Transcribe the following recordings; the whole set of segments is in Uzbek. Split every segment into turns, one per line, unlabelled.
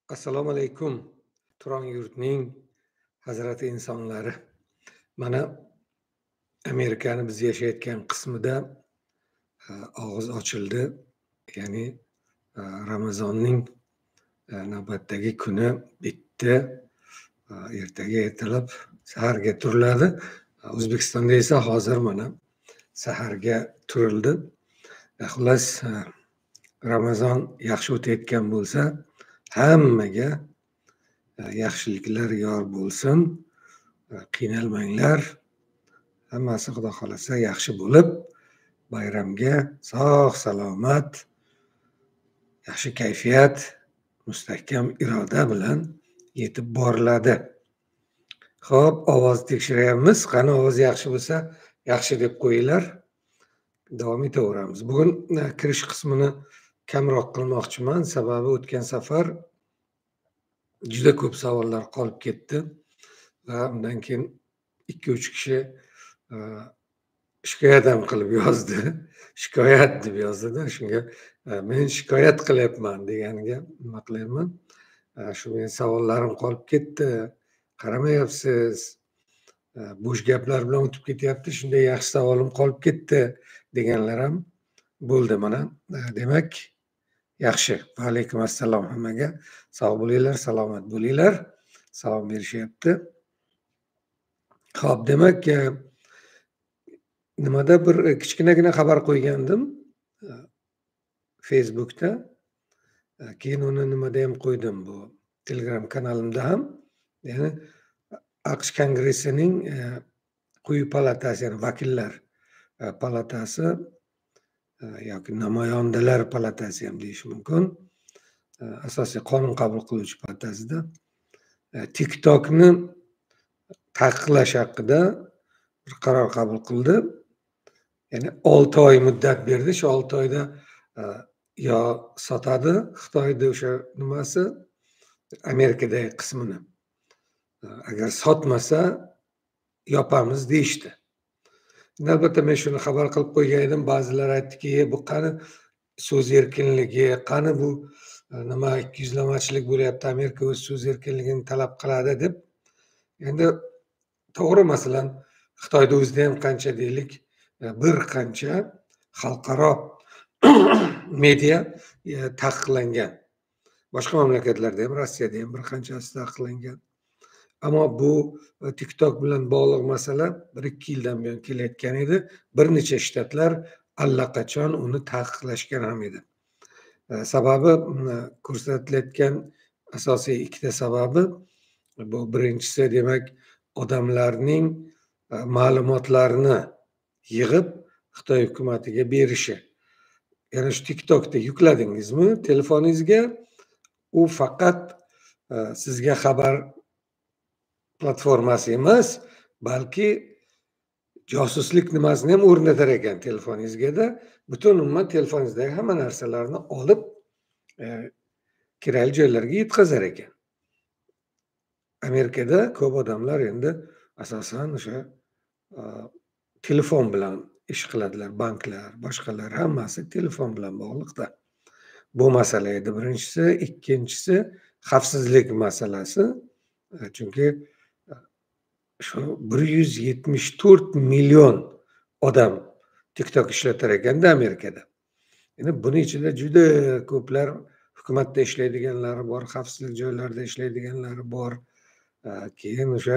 Assalomu alaykum. Turon yurtning hazrati insonlari. Mana Amerikani biz yashayotgan qismida og'iz ochildi. Ya'ni Ramazonning navbatdagi kuni bitdi. Ertaga ertalab saharga turiladi. O'zbekistonda esa hozir mana saharga turildi. Xullas, Ramazon yaxshi o'tayotgan bo'lsa, hammaga yaxshiliklar yor bo'lsin. Qiynalmanglar. Hammasi Xudo xolasa yaxshi bo'lib, bayramga sog' salomat, yaxshi kayfiyat, mustahkam iroda bilan yetib boriladi. Xo'p, ovoz tekshiryapmiz. Qani ovoz yaxshi bo'lsa, yaxshi deb qo'yinglar. Davom etaveramiz. Bugun kirish qismini kamroq qilmoqchiman. Sababi o'tgan safar juda ko'p savollar qolib ketdi va undan keyin 2-3 kishi shikoyat ham qilib yozdi. Shikoyat deb yozdida. Shunga men shikoyat qilyapman deganiga nima qilayman? Shu mening savollarim qolib ketdi. Qaramayapsiz. Bo'sh gaplar bilan o'tib ketyapti. Shunday yaxshi savolim qolib ketdi deganlar ham bo'ldi. Mana demak yaxshi. Va alaykum assalom hammaga. Sog' bo'linglar, salomat bo'linglar. Salom berishyapti. Xo'p, demak nimada bir kichkinagina xabar qo'ygandim Facebookda. Keyin uni nimada ham qo'ydim, bu Telegram kanalimda ham. Ya'ni AQSh kongressining quyi palatasi, ya'ni vakillar palatasi yoki namoyandalar palatasi ham deyish mumkin. Asosiy qonun qabul qiluvchi palatasida TikTokni taqiqlash haqida bir qaror qabul qildi. Ya'ni 6 oy muddat berdi. Shu 6 oyda yo sotadi Xitoyda o'sha nimasi, Amerikadagi qismini. Agar sotmasa yopamiz deyishdi. Albatta men shuni xabar qilib qo'ygan edim. Ba'zilar aytdiki, bu qani so'z erkinligi, qani bu nima ikkiyuzlamachilik bo'lyapti, Amerika o'z so'z erkinligini talab qiladi deb. Endi to'g'ri, masalan, Xitoyda o'zida ham qancha deylik, bir qancha xalqaro media taqiqlangan. Boshqa mamlakatlarda ham, Rossiyada ham bir qanchasi taqiqlangan. Ammo bu TikTok bilan bog'liq masala 1-2 yildan buyon kelayotgan edi. Bir necha shtatlar allaqachon uni taqiqlashgan ham edi. Sababi ko'rsatilayotgan asosiy ikkita sababi, bu birinchisi demak odamlarning ma'lumotlarini yig'ib Xitoy hukumatiga berishi. Ya'ni shu TikTokda yukladingizmi telefoningizga, u faqat sizga xabar platformasi emas, balki josuslik nimasini ham o'rnatar ekan telefoningizga-da. Butun umuman telefoningizdagi hamma narsalarni olib kerakli joylarga yetkazar ekan. Amerikada ko'p odamlar endi asosan o'sha telefon bilan ish qiladilar, banklar, boshqalar hammasi telefon bilan bog'liqda. Bu masala edi birinchisi. Ikkinchisi xavfsizlik masalasi. Chunki shu 174 million odam TikTok ishlatar ekanda Amerikada. Ya'ni buning ichida juda ko'plar hukumatda ishlaydiganlari bor, xavfsizlik joylarida ishlaydiganlari bor. Keyin o'sha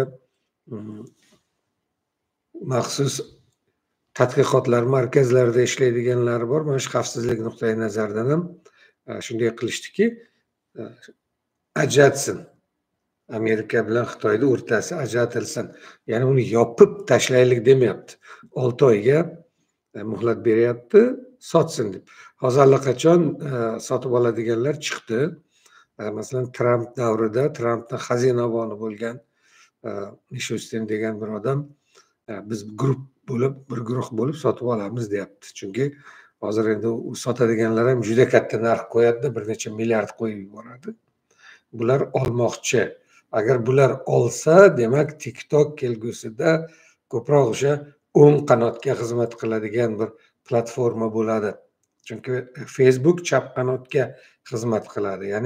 maxsus tadqiqotlar markazlarida ishlaydiganlari bor. Mana shu xavfsizlik nuqtai nazaridan ham shunday qilishdiki, ajratsin. Amerika bilan Xitoyning o'rtasi ajratilsin. Ya'ni uni yopib tashlaylik demayapti. 6 oyga muhlat beryapti, sotsin deb. Hozir allaqachon sotib oladiganlar chiqdi. Masalan, Tramp davrida Trampning xazinavoni bo'lgan Mishustin degan bir odam biz bir guruh bo'lib sotib olamiz deyapti. Chunki hozir endi u sotadiganlar ham juda katta narx qo'yadi, bir necha milliard qo'yib yuboradi. Bular olmoqchi. Agar bular olsa, demak TikTok kelgusida ko'proq o'sha o'ng qanotga xizmat qiladigan bir platforma bo'ladi. Chunki Facebook chap qanotga xizmat qiladi. Ya'ni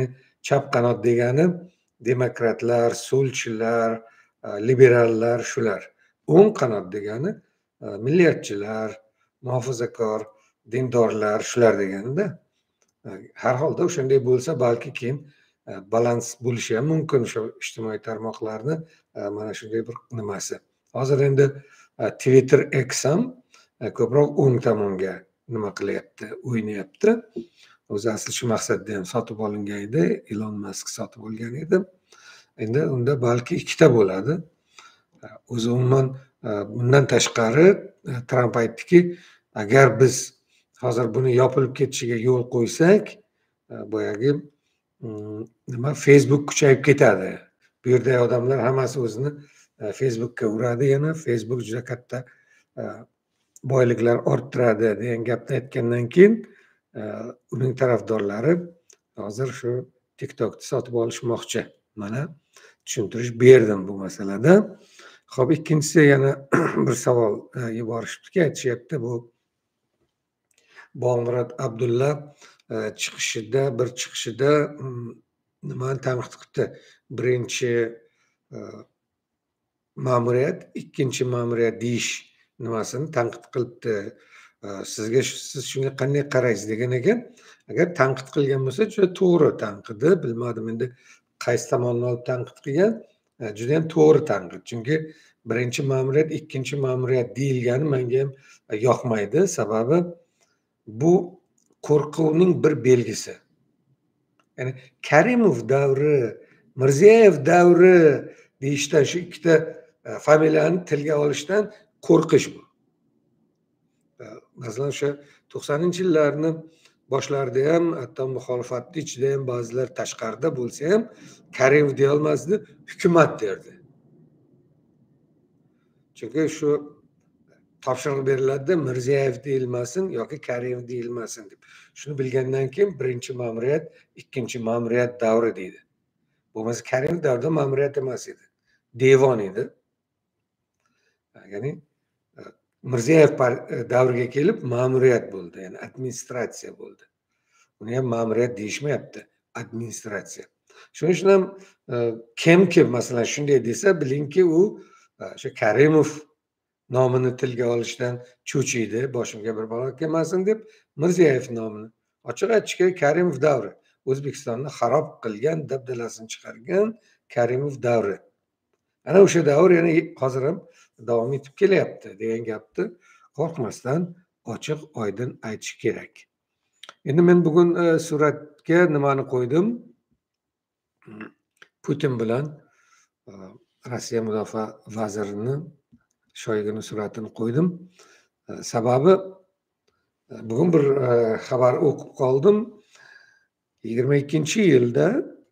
chap qanot degani demokratlar, so'lchilar, liberallar shular. O'ng qanot degani milliyatchilar, muhofazakor, dindorlar shular deganda. Har holda o'shanday bo'lsa, balki keyin balans bo'lishi ham mumkin shu ijtimoiy tarmoqlarni mana shunday bir nimasi. Hozir endi Twitter X ham ko'proq o'ng tomonga nima qilyapti, o'ynayapti. O'zi asli shu maqsadda ham sotib olingan edi, Elon Musk sotib olgan edi. Endi unda balki ikkita bo'ladi. O'zi umuman bundan tashqari Tramp aytdiki, agar biz hozir buni yopilib ketishiga yo'l qo'ysak, boyagi nima Facebook kuchayib ketadi. Bu yerda odamlar hammasi o'zini Facebookka uradi, yana Facebook juda katta boyliklar orttiradi degan gapni aytgandan keyin uning tarafdorlari hozir shu TikTokni sotib olishmoqchi. Mana tushuntirish berdim bu masalada. Xo'p, ikkinchisi yana bir savol yuborishibdiki, aytishyapti bu Bog'murod Abdulla chiqishida nimani tanqid qildi? Birinchi ma'muriyat, ikkinchi ma'muriyat deyish nimasini tanqid qilibdi. Siz shunga qanday qaraysiz degan ekan. Agar tanqid qilgan bo'lsa, juda to'g'ri tanqidi. Bilmadim endi qaysi tomonni olib tanqid qilgan. Juda ham to'g'ri tanqid. Chunki birinchi ma'muriyat, ikkinchi ma'muriyat deyilgani menga ham yoqmaydi. Sababi bu qo'rquvning bir belgisi. Ya'ni Karimov davri, Mirziyoyev davri deyishdan, shu ikkita familiyani tilga olishdan qo'rqish bu. Masalan, o'sha 90-yillarni boshlarida ham, hatto muxolifatni ichida ham ba'zilar tashqarida bo'lsa ham Karimov deya olmasdi, hukumat derdi. Chunki shu topshiriq beriladi, Mirziyoyev deyilmasin yoki Karimov deyilmasin deb. Shuni bilgandan keyin birinchi ma'muriyat, ikkinchi ma'muriyat davri deydi. Bo'lmasa Karimov davrida ma'muriyat emas edi, devon edi. Ya'ni Mirziyoyev davriga kelib ma'muriyat bo'ldi, ya'ni administratsiya bo'ldi. Uni ham ma'muriyat deyishmayapti, administratsiya. Shuning uchun ham kimki masalan shunday desa, bilingki u o'sha Karimov nomini tilga olishdan cho'chiydi, boshimga bir balo kelmasin deb Mirziyoyev nomini. Ochiq aytishga, Karimov davri O'zbekistonni xarob qilgan, dabdalasini chiqargan Karimov davri. Ana o'sha davr yana hozir ham davom etib kelyapti degan gapni qo'rqmasdan ochiq oydin aytish kerak. Endi men bugun suratga nimani qo'ydim? Putin bilan Rossiya mudofaa vazirining shoyigini suratini qo'ydim. Sababi bugun bir xabar o'qib qoldim. 22-yilda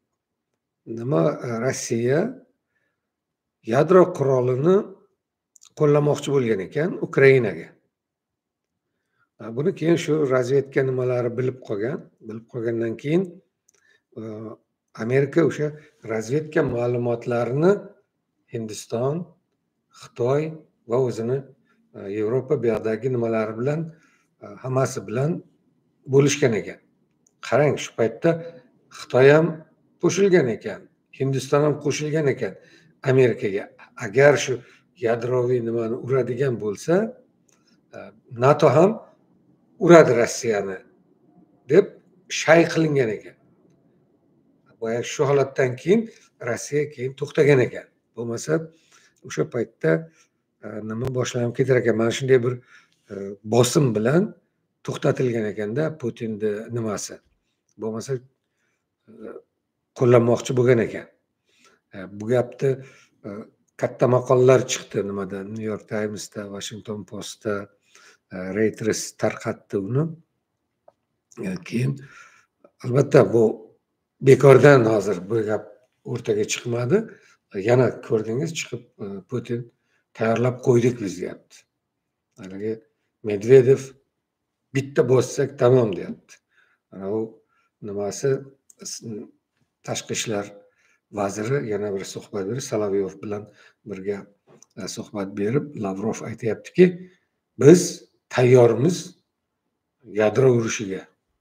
Rossiya yadro qurolini qo'llamoqchi bo'lgan ekan Ukrainaga. Buni keyin shu razvedka nimalari bilib qolgandan keyin Amerika o'sha razvedka ma'lumotlarini Hindiston, Xitoy va o'zini Yevropa bu yoqdagi nimalari bilan hammasi bilan bo'lishgan ekan. Qarang, shu paytda Xitoy ham qo'shilgan ekan, Hindiston ham qo'shilgan ekan Amerikaga. Agar shu yadroviy nimani uradigan bo'lsa, NATO ham uradi Rossiyani deb shay qilingan ekan. Boya shu holatdan keyin Rossiya keyin to'xtagan ekan. Bo'lmasa o'sha paytda nima boshlanib ketar ekan. Mana shunday bir bosim bilan to'xtatilgan ekanda Putinni nimasi. Bo'lmasa qo'llanmoqchi bo'lgan ekan. Bu gapni katta maqolalar chiqdi nimada, New York Times'da, Washington Post'da, Reuters tarqatdi uni. Keyin albatta bu bekordan hozir bu gap o'rtaga chiqmadi. Yana ko'rdingiz, chiqib Putin tayyorlab qo'ydik biz deyapti. Haligi Medvedev bitta bossak tamom deyapti. Ana u nimasi tashqi ishlar vaziri yana bir suhbat berib, Solovyov bilan birga suhbat berib, Lavrov aytayaptiki, biz tayyormiz yadro urushiga.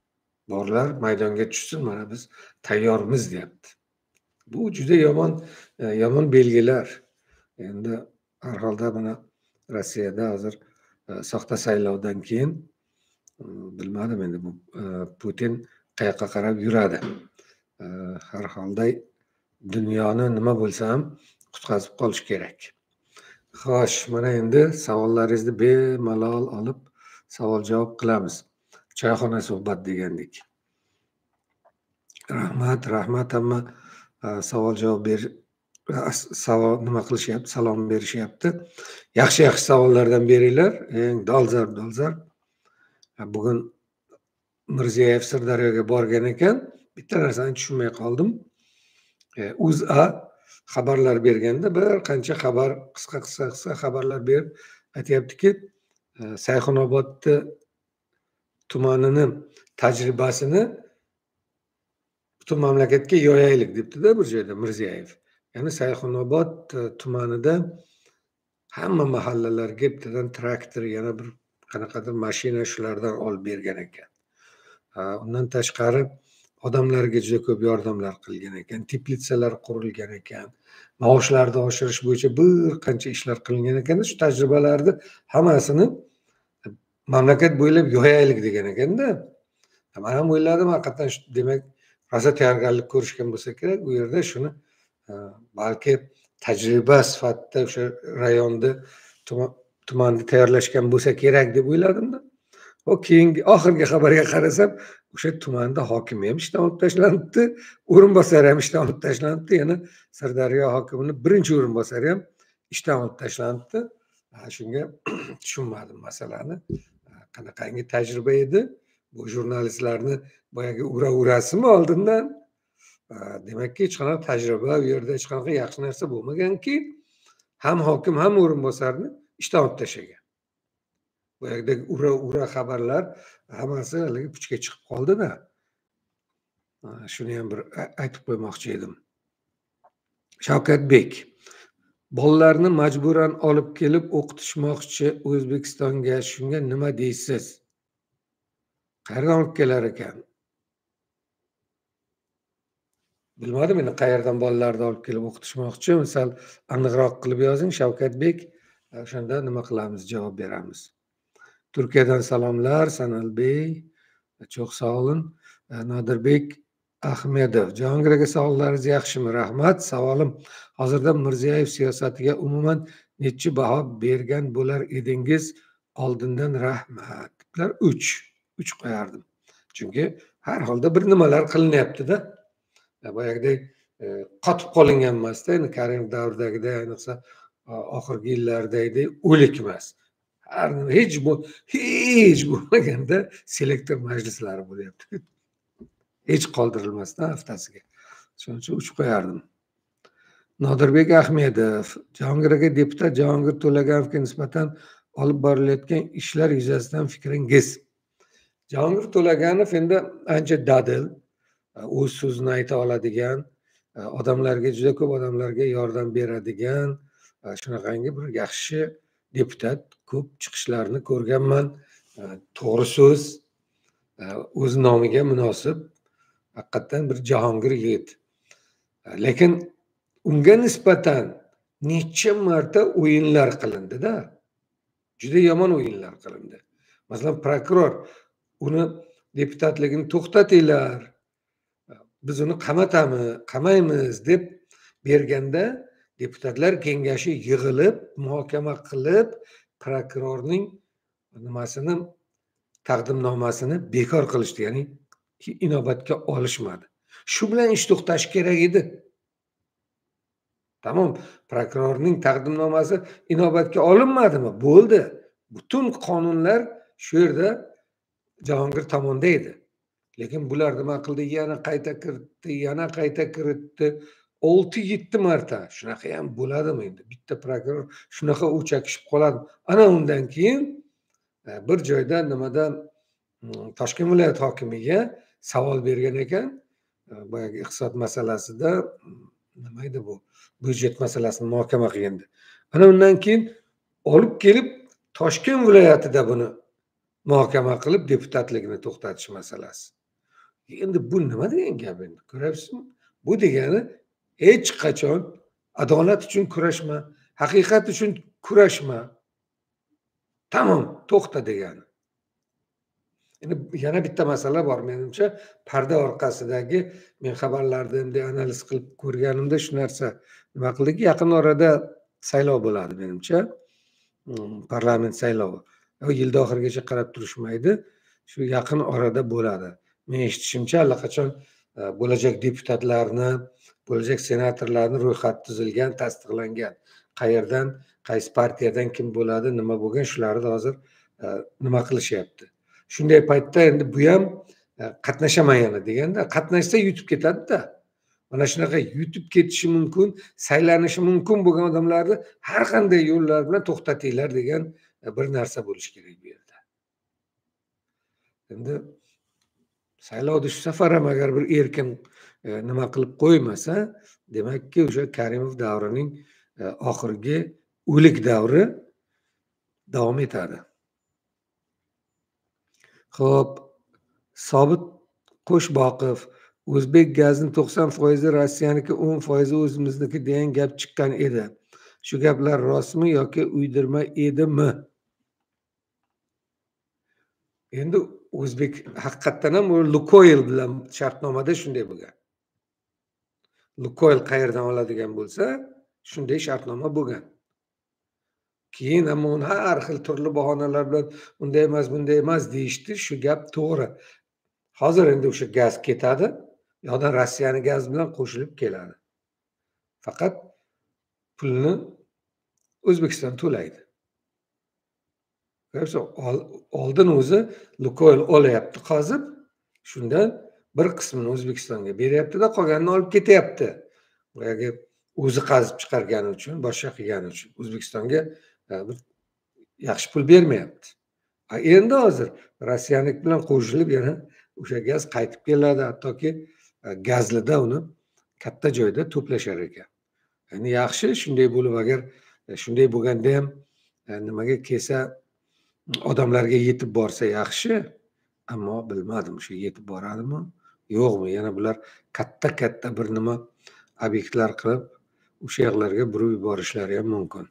Borlar maydonga tushsin, mana biz tayyormiz deyapti. Bu juda yomon belgilar. Endi har holda mana Rossiyada hozir soxta saylovdan keyin bilmadim endi bu Putin qayoqqa qarab yuradi. Har holda dunyoni nima bo'lsa ham qutqazib qolish kerak. Xo'sh, mana endi savollaringizni bemalol olib savol-javob qilamiz. Choyxona suhbat degandek. Rahmat hamma savol-javob nima qilishyapti, salom berishyapti. Yaxshi savollardan beringlar, eng dolzarb. Bugun Mirziyoyev Sirdaryoga borgan ekan, bitta narsani tushunmay qoldim. O'zA xabarlar berganda bir qancha xabar, qisqa xabarlar berib aytyaptiki, Sayxunobod tumanini tajribasini butun mamlakatga yoyaylik debdi-da bir joyda Mirziyoyev. Ya'ni Sayxunobod tumanida hamma mahallalarga bittadan traktor, yana bir qanaqadir mashina shulardan olib bergan ekan. Undan tashqari odamlarga juda ko'p yordamlar qilgan ekan, teplitsalar qurilgan ekan, maoshlarni oshirish bo'yicha bir qancha ishlar qilingan ekan. Shu tajribalarni hammasini mamlakat bo'ylab yoyaylik degan ekanda. Men ham o'yladim, haqiqatan demak rosa tayyorgarlik ko'rishgan bo'lsa kerak, u yerda shuni balki tajriba sifatida o'sha rayonni tumanni tayyorlashgan bo'lsa kerak deb o'yladimda. Keyingi oxirgi xabarga qarasam, o'sha tumanda hokimi ham ishdan olib tashlanibdi, o'rinbosari ham ishdan olib tashlanibdi, yana Sirdaryo hokimining birinchi o'rinbosari ham ishdan olib tashlanibdi. Shunga tushunmadim masalani. Qanaqangi tajriba edi? Bu jurnalistlarni boyagi ura-urasimi oldindan? Demakki, hech qanaqa tajriba, u yerda hech qanaqa yaxshi narsa bo'lmaganki, ham hokim, ham o'rinbosarni ishdan olib tashlagan. Boyagidagi ura xabarlar hammasi haligi puchga chiqib qoldi-da. Shuni ham bir aytib qo'ymoqchi edim. Shavkatbek: bolalarni majburan olib kelib o'qitishmoqchi O'zbekistonga, shunga nima deysiz? Qayerdan olib kelar ekan? Bilmadim endi qayerdan bolalarni olib kelib o'qitishmoqchi. Misal aniqroq qilib yozing Shavkatbek, o'shanda nima qilamiz, javob beramiz. Turkiyadan salomlar Sanalbey, çok sağ olun. Nodirbek Ahmedov: Jahongir aka, savollaringiz yaxshimi? Rahmat. Savolim: hozirda Mirziyoyev siyosatiga umuman nechi baho bergan bo'lar edingiz? Oldindan rahmat. 3 qo'yardim. Chunki har holda bir nimalar qilinyapti-da. Boyagidek qotib qolingan emasda, endi Karimov davridagida, ayniqsa oxirgi yillardagidek o'lik emas. Hech bo'lmaganda selektor majlislari bo'lyapti. Hech qoldirilmasdan haftasiga. Shuning uchun 3 qo'yardim. Nodirbek Ahmedov: Jahongir aka, deputat Jahongir To'laganovga nisbatan olib borilayotgan ishlar yuzasidan fikringiz? Jahongir To'laganov endi ancha dadil, o'z so'zini ayta oladigan, odamlarga, juda ko'p odamlarga yordam beradigan, shunaqangi bir yaxshi deputat. Ko'p chiqishlarini ko'rganman. To'g'ri so'z, o'z nomiga munosib, haqiqatan bir Jahongir yigit. Lekin unga nisbatan necha marta o'yinlar qilindi-da. Juda yomon o'yinlar qilindi. Masalan, prokuror uni deputatligini to'xtatinglar, biz uni qamaymiz deb berganda, deputatlar kengashi yig'ilib, muhokama qilib, prokurorning nimasini, taqdimnomasini bekor qilishdi, ya'ni inobatga olishmadi. Shu bilan ish to'xtashi kerak edi. Tamom, prokurorning taqdimnomasi inobatga olinmadimi? Bo'ldi. Butun qonunlar shu yerda Jahongir tomonda edi. Lekin bular nima qildi? Yana qayta kiritdi. 6-7 marta. Shunaqa ham bo'ladimi endi? Bitta prokuror shunaqa o'chakishib qoladi. Ana undan keyin bir joyda nimadan Toshkent viloyat hokimiga savol bergan ekan, boyagi iqtisod masalasida, nima edi bu? Byudjet masalasini muhokama qilganda. Ana undan keyin olib kelib Toshkent viloyatida buni muhokama qilib deputatligini to'xtatish masalasi. Endi bu nima degan gap endi? Ko'ryapsizmi? Bu degani hech qachon adolat uchun kurashma, haqiqat uchun kurashma. Tamom, to'xta degani. Endi yana bitta masala bor menimcha, parda orqasidagi men xabarlarni endi analiz qilib ko'rganimda shu narsa nima qildiki, yaqin orada saylov bo'ladi menimcha. Parlament saylovi. Yilni oxirigacha qarab turishmaydi. Shu yaqin orada bo'ladi. Men eshitishimcha allaqachon bo'lajak deputatlarni, bo'lajak senatorlarni ro'yxati tuzilgan, tasdiqlangan. Qayerdan, qaysi partiyadan kim bo'ladi, nima bo'lgan shularni hozir nima qilishyapti. Shunday paytda endi bu ham qatnashaman yana deganda, qatnashsa yutib ketadi-da. Mana shunaqa yutib ketishi mumkin, saylanishi mumkin bo'lgan odamlarni har qanday yo'llar bilan to'xtatinglar degan bir narsa bo'lishi kerak bu yerda. Endi saylovda shu safar ham agar bir erkin nima qilib qo'ymasa, demakki o'sha Karimov davrining oxirgi o'lik davri davom etadi. Xo'p, Sobit Qo'shboqov O'zbek gazining 90% Rossiyaniki, 10% o'zimizniki degan gap chiqqan edi. Shu gaplar rostmi yoki uydirma edimi? Endi O'zbek haqiqatdan ham Lukoil bilan shartnomada shunday bo'lgan. Lukoil qayerdan oladigan bo'lsa, shunday shartnoma bo'lgan. Keyin ham uni har xil turli bahonalar bilan unday emas, bunday emas deyishdi. Shu gap to'g'ri. Hozir endi o'sha gaz ketadi, yo'qdan Rossiyani gaz bilan qo'shilib keladi. Faqat pulni O'zbekiston to'laydi. Oldin o'zi Lukoil olyapti qazib, shundan bir qismini O'zbekistonga beryapti-da, qolganini olib ketyapti. Boyagi o'zi qazib chiqargani uchun, boshqa qilgani uchun O'zbekistonga bir yaxshi pul bermayapti. Endi hozir Rossiyanik bilan qo'shilib yana o'sha gaz qaytib keladi, hattoki gazlida uni katta joyda to'plashar ekan. Endi yaxshi shunday bo'lib, agar shunday bo'lganda ham nimaga kelsa, odamlarga yetib borsa yaxshi, ammo bilmadim shu yetib boradimi, yo'qmi. Yana bular katta bir nima obyektlar qilib, o'sha yoqlarga burib yuborishlari ham mumkin.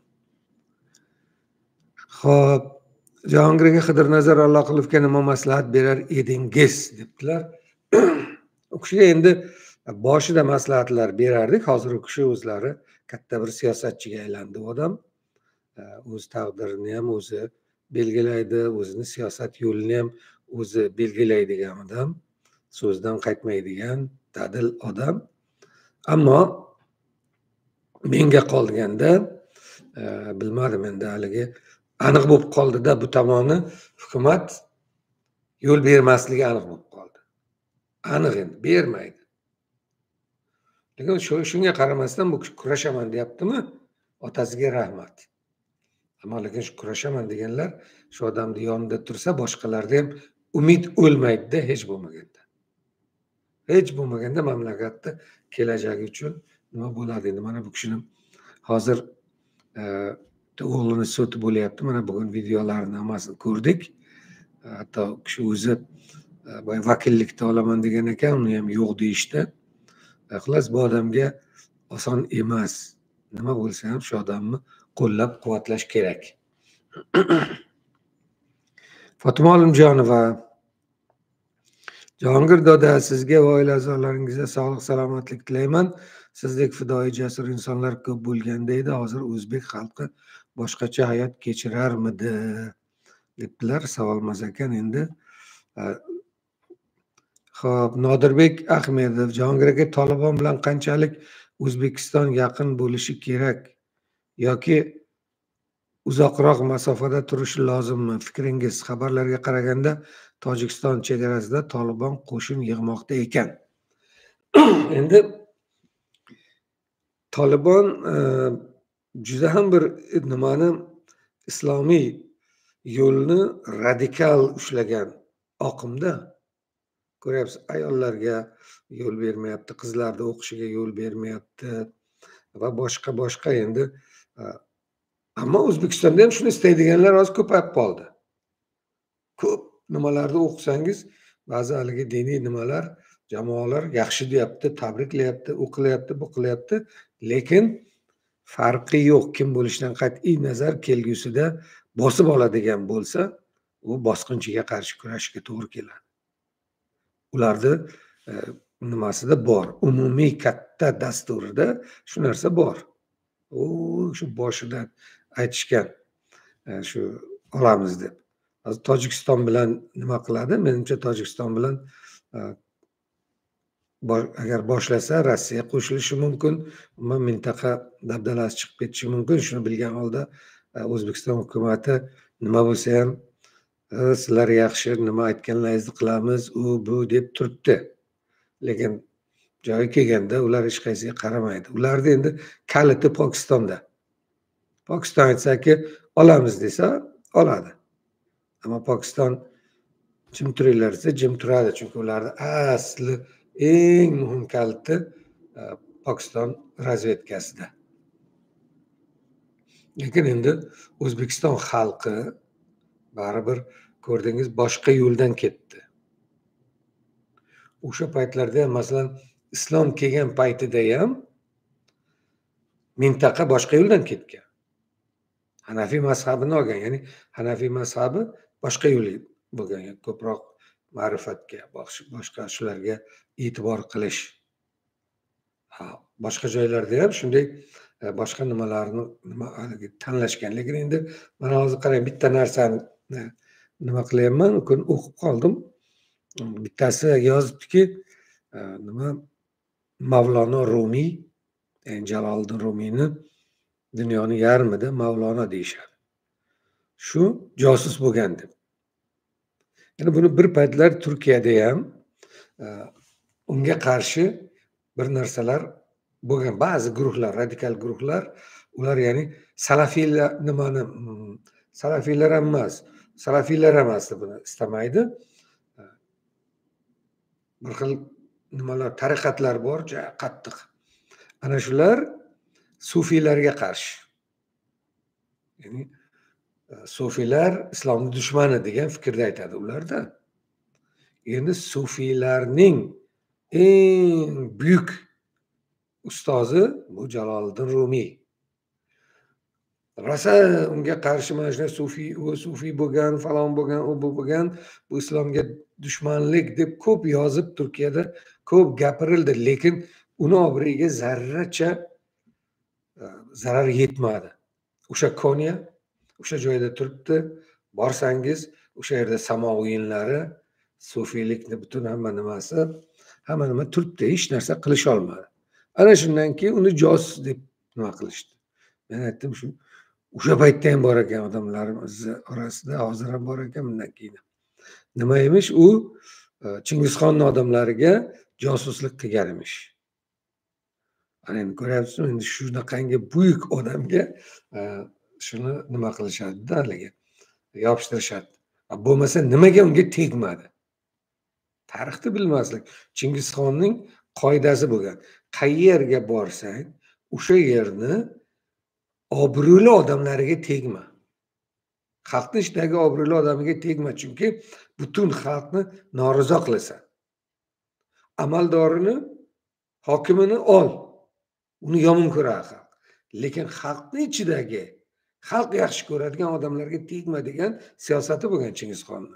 Xo'p, Jahongirga Xidirnazar Alloqilovga nima maslahat berar edingiz debdilar. U kishiga endi boshida maslahatlar berardik. Hozir u kishi o'zlari katta bir siyosatchiga aylandi odam. O'z taqdirini ham o'zi belgilaydi, o'zini siyosat yo'lini ham o'zi belgilaydigan odam, so'zdan qaytmaydigan dadil odam. Ammo menga qolganda bilmadim endi haligi aniq bo'lib qoldi-da, bu tomoni hukumat yo'l bermasligi aniq bo'lib qoldi. Aniq endi bermaydi. Lekin shunga qaramasdan bu kishi kurashaman deyaptimi? Otasiga rahmat. Ammo lekin shu kurashaman deganlar shu odamni yonida tursa, boshqalarda ham umid o'lmaydi-da hech bo'lmaganda. Hech bo'lmaganda mamlakatda kelajagi uchun nima bo'ladi endi? Mana bu kishini hozir o'g'lini sudi bo'lyapti. Mana bugun videolarini hammasini ko'rdik. Hatto u kishi o'zi vakillikda olaman degan ekan, uni ham yo'q deyishdi. Xullas, bu odamga oson emas. Nima bo'lsa ham shu odamni qo'llab-quvvatlash kerak. Fotima Olimjonova: Jahongir doda, sizga va oila a'zolaringizga sog'lik, salomatlik tilayman. Sizdek fidoyi, jasur insonlar ko'p bo'lganda edi, hozir o'zbek xalqi boshqacha hayot kechirarmidi debdilar. Savolmas ekan endi. Xo'p, Nodirbek Ahmedov: Jahongir aka, Tolibon bilan qanchalik O'zbekiston yaqin bo'lishi kerak yoki uzoqroq masofada turishi lozimmi? Fikringiz? Xabarlarga qaraganda Tojikiston chegarasida Tolibon qo'shin yig'moqda ekan. Endi Tolibon juda ham bir nimani, islomiy yo'lni radikal ushlagan oqimda. Ko'ryapsiz, ayollarga yo'l bermayapti, qizlarni o'qishiga yo'l bermayapti va boshqa endi. Ammo O'zbekistonda ham shuni istaydiganlar hozir ko'payib qoldi. Ko'p nimalarni o'qisangiz, ba'zi haligi diniy nimalar, jamoalar yaxshi deyapti, tabriklayapti, u qilyapti, bu qilyapti. Lekin farqi yo'q. Kim bo'lishidan qat'iy nazar kelgusida bosib oladigan bo'lsa, u bosqinchiga qarshi kurashishga to'g'ri keladi. Ularni nimasida bor. Umumiy katta dasturida shu narsa bor. U shu boshidan aytishgan, shu olamiz deb. Hozir Tojikiston bilan nima qiladi? Menimcha Tojikiston bilan agar boshlasa Rossiya qo'shilishi mumkin. Umuman mintaqa dabdalasi chiqib ketishi mumkin. Shuni bilgan holda O'zbekiston hukumati nima bo'lsa ham sizlar yaxshi, nima aytganlaringizni qilamiz, u bu deb turibdi. Lekin joyi kelganda ular hech qaysiga qaramaydi. Ularni endi kaliti Pokistonda. Pokiston aytsaki, olamiz desa, oladi. Ammo Pokiston jim turinglar desa, jim turadi. Chunki ularni asli eng muhim kaliti Pokiston razvedkasida. Lekin endi O'zbekiston xalqi baribir ko'rdingiz, boshqa yo'ldan ketdi. O'sha paytlarda ham, masalan, islom kelgan paytida ham mintaqa boshqa yo'ldan ketgan. Hanafiy mazhabini olgan, ya'ni Hanafiy mazhabi boshqa yo'l bo'lgan, ko'proq ma'rifatga, boshqa shularga e'tibor qilish. Boshqa joylarda ham shunday boshqa nimalarni tanlashgan. Lekin endi mana hozir qarang, bitta narsani nima qilyapman, o'qib qoldim. Bittasi yozibdiki, nima Mavlono Rumiy, ya'ni Jaloliddin Rumiyni dunyoning yarmida Mavlono deyishadi. Shu josus bo'lgan deb. Yana buni bir paytlar Turkiyada ham unga qarshi bir narsalar bo'lgan. Ba'zi guruhlar, radikal guruhlar, ular ya'ni salafiylar salafiylar emas buni istamaydi. Bir xil nimalar, tariqatlar bor, juda qattiq. Ana shular sufiylarga qarshi. Ya'ni sufiylar islomning dushmani degan fikrda aytadi ularda. Endi sufiylarning eng buyuk ustozi bu Jaloliddin Rumiy. Rosa unga qarshi mana shunday sufiy bo'lgan, falon bo'lgan, u bu bo'lgan, bu islomga dushmanlik deb ko'p yozib Turkiyada ko'p gapirildi, lekin uni obriga zarracha zarar yetmadi. O'sha Konya, o'sha joyda turibdi. Borsangiz, o'sha yerda samo o'yinlari, sufiylikni butun hamma nima turibdi, hech narsa qilisha olmadi. Ana shundan keyin uni josus deb nima qilishdi. Men aytdim, shu o'sha paytda ham bor ekan odamlarimiz orasida, hozir ham bor ekan bundan keyin. Nima emish, u Chingizxonning odamlariga josuslik qilgan emish. Ana endi ko'ryapsizmi, endi shunaqangi buyuk odamga shuni nima qilishadi-da, haligi yopishtirishadi. Bo'lmasa nimaga unga tegmadi? Tarixni bilmaslik. Chingizxonning qoidasi bo'lgan. Qayerga borsang, o'sha yerni obro'li odamlariga tegma. Xalqning ichidagi obro'li odamiga tegma, chunki butun xalqni norizo qilasan. Amaldorini, hokimini ol. Uni yomon ko'radi xalq. Lekin xalqning ichidagi, xalq yaxshi ko'radigan odamlarga tegma degan siyosati bo'lgan Chingizxonning.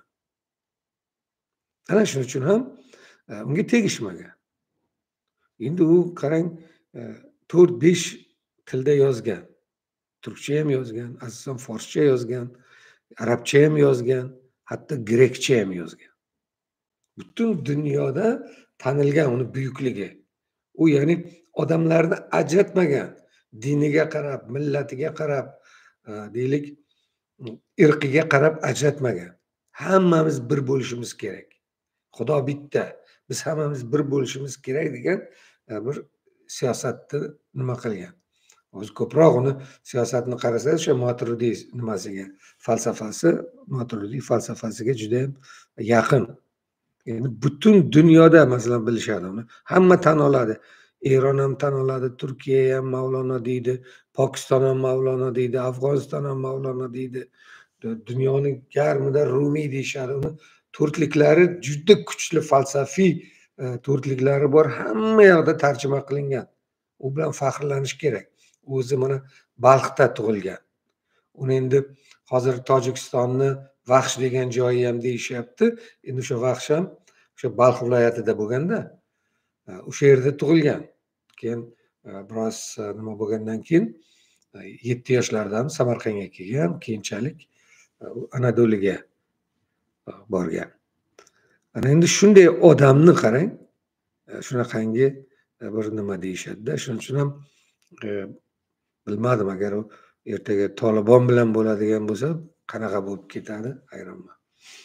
Ana shuning uchun ham unga tegishmagan. Endi u qarang, 4-5 tilda yozgan. Turkcha ham yozgan, asosan forscha yozgan, arabcha ham yozgan, hatto grekcha ham yozgan. Butun dunyoda tanilgan uni buyukligi. U ya'ni odamlarni ajratmagan. Diniga qarab, millatiga qarab, deylik, irqiga qarab ajratmagan. Hammamiz bir bo'lishimiz kerak. Xudo bitta. Biz hammamiz bir bo'lishimiz kerak degan bir siyosatni nima qilgan. O'zi ko'proq uni siyosatni qarasangiz, o'sha Maturidiy nimasiga, Maturidiy falsafasiga juda ham yaqin. Endi butun dunyoda masalan bilishadi uni. Hamma tan oladi. Eron ham tan oladi, Turkiya ham Mavlono deydi, Pokiston ham Mavlono deydi, Afg'oniston ham Mavlono deydi. Dunyoning yarmida Rumiy deyishadi. Uni to'rtliklari juda kuchli falsafiy to'rtliklari bor, hamma yoqda tarjima qilingan. U bilan faxrlanish kerak. O'zi mana Balxda tug'ilgan. Uni endi hozir Tojikistonni Vaxsh degan joyi ham deyishyapti. Endi o'sha Vaxsh ham o'sha Balx viloyatida bo'lganda, o'sha yerda tug'ilgan. Keyin biroz nima bo'lgandan keyin 7 yoshlarida ham Samarqandga kelgan, keyinchalik Anadoluga borgan. Ana endi shunday odamni qarang, shunaqangi bir nima deyishadi-da. Shuning uchun ham bilmadim, agar u ertaga Tolibon bilan bo'ladigan bo'lsa, qanaqa bo'lib ketadi, hayronman.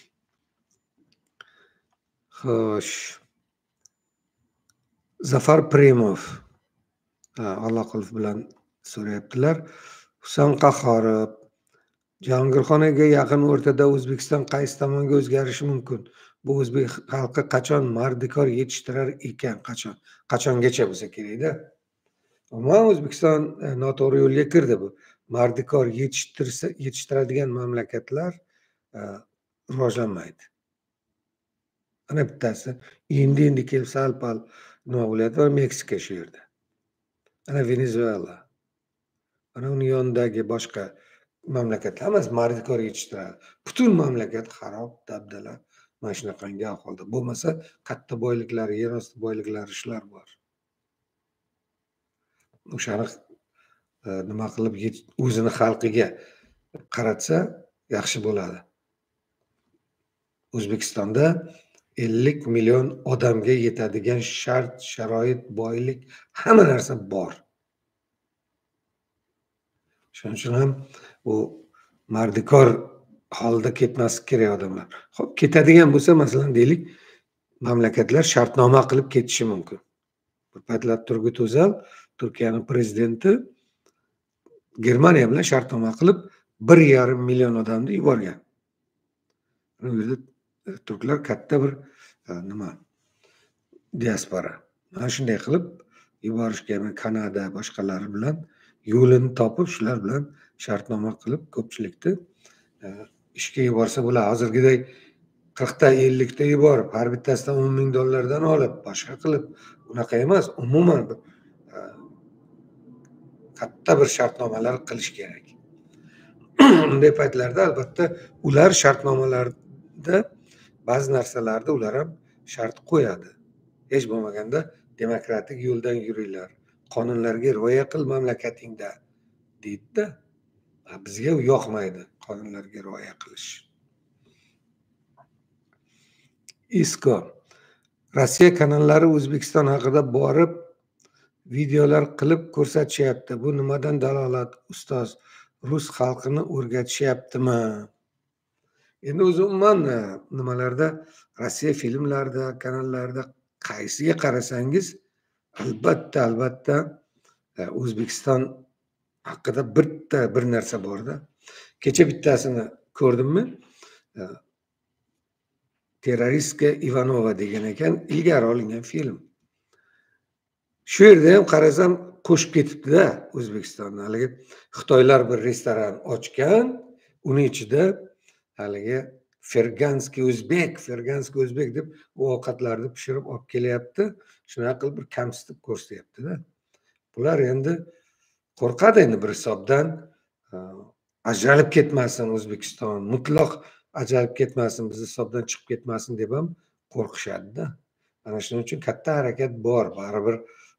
Xo'sh. Zafar Primov Alloqulov bilan so'rayaptilar. Husan Qahhorov, Jahongirxonaga yaqin o'rtada O'zbekiston qaysi tomonga o'zgarishi mumkin? Bu o'zbek xalqi qachon mardikor yetishtirar ekan? Qachongacha bo'lsa kerak-da. Umuman O'zbekiston noto'g'ri yo'lga kirdi. Bu mardikor yetishtiradigan mamlakatlar rivojlanmaydi. Ana bittasi endi kelib sal-pal nima bo'lyapti, va Meksika shu yerda. Ana Venezuela. Ana uning yonidagi boshqa mamlakatlar hammasi mardikor yetishtiradi. Butun mamlakat xarob, dabdala, mana shunaqangi ahvolda. Bo'lmasa katta boyliklari, yer osti boyliklari shular bor. O'shani nima qilib o'zini xalqiga qaratsa yaxshi bo'ladi. O'zbekistonda 50 million odamga yetadigan shart, sharoit, boylik, hamma narsa bor. Shuning uchun ham u mardikor holda ketmaslik kerak odamlar. Xo'p, ketadigan bo'lsa, masalan, deylik, mamlakatlar shartnoma qilib ketishi mumkin. Bir paytlar Turgut O'zal, Turkiyaning prezidenti, Germaniya bilan shartnoma qilib 1,5 million odamni yuborgan. Bu yerda turklar katta bir nima diaspora. Mana shunday qilib yuborishgan, Kanada boshqalari bilan yo'lini topib, shular bilan shartnoma qilib ko'pchilikni ishga yuborsa bo'ladi. Hozirgidek 40 ta 50 ta yuborib, har bittasidan $10,000 olib, boshqa qilib, unaqa emas. Umuman katta bir shartnomalar qilish kerak. Bunday paytlarda albatta ular shartnomalarda ba'zi narsalarda ular ham shart qo'yadi. Hech bo'lmaganda demokratik yo'ldan yuringlar, qonunlarga rioya qil mamlakatingda deydi-da. Bizga u yoqmaydi, qonunlarga rioya qilish. Isko Rossiya kanallari O'zbekiston haqida borib videolar qilib ko'rsatishyapti. Bu nimadan dalolat, ustoz? Rus xalqini o'rgatishyaptimi? Endi o'zi umuman nimalarda, Rossiya filmlarida, kanallarida qaysiga qarasangiz, albatta O'zbekiston haqida bir narsa bor-da. Kecha bittasini ko'rdimmi? Terroristka Ivanova degan ekan, ilgari olingan film. Shu yerda ham qarasam qo'shib ketibdi-da O'zbekistonni. Haligi Xitoylar bir restoran ochgan, uning ichida haligi Ferganskiy o'zbek deb u ovqatlarni pishirib olib kelyapti. Shunaqa qilib bir kamsitib ko'rsatyapti-da. Bular endi qo'rqadi, endi bir hisobdan ajralib ketmasin O'zbekiston, mutlaq ajralib ketmasin, biz hisobdan chiqib ketmasin deb ham qo'rqishadi-da. Ana shuning uchun katta harakat bor. Baribir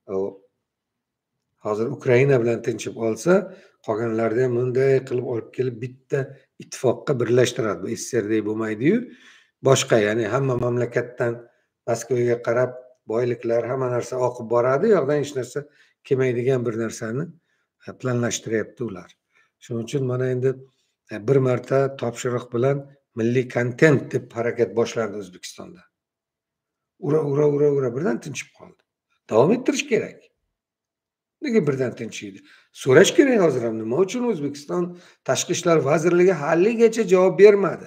hozir Ukraina bilan tinchib olsa, qolganlarni ham bunday qilib olib kelib bitta ittifoqqa birlashtiradi. Bu SSRdek bo'lmaydi-yu, boshqa, ya'ni hamma mamlakatdan Moskvaga qarab boyliklar, hamma narsa oqib boradi, yoqdan hech narsa kelmaydigan bir narsani planlashtiryapti ular. Shuning uchun mana endi bir marta topshiriq bilan milliy kontent deb harakat boshlandi O'zbekistonda. Ura birdan tinchib qoldi. Davom ettirish kerak. Nega birdan tinchiydi? So'rash kerak hozir ham, nima uchun O'zbekiston Tashqi ishlar vazirligi haligacha javob bermadi?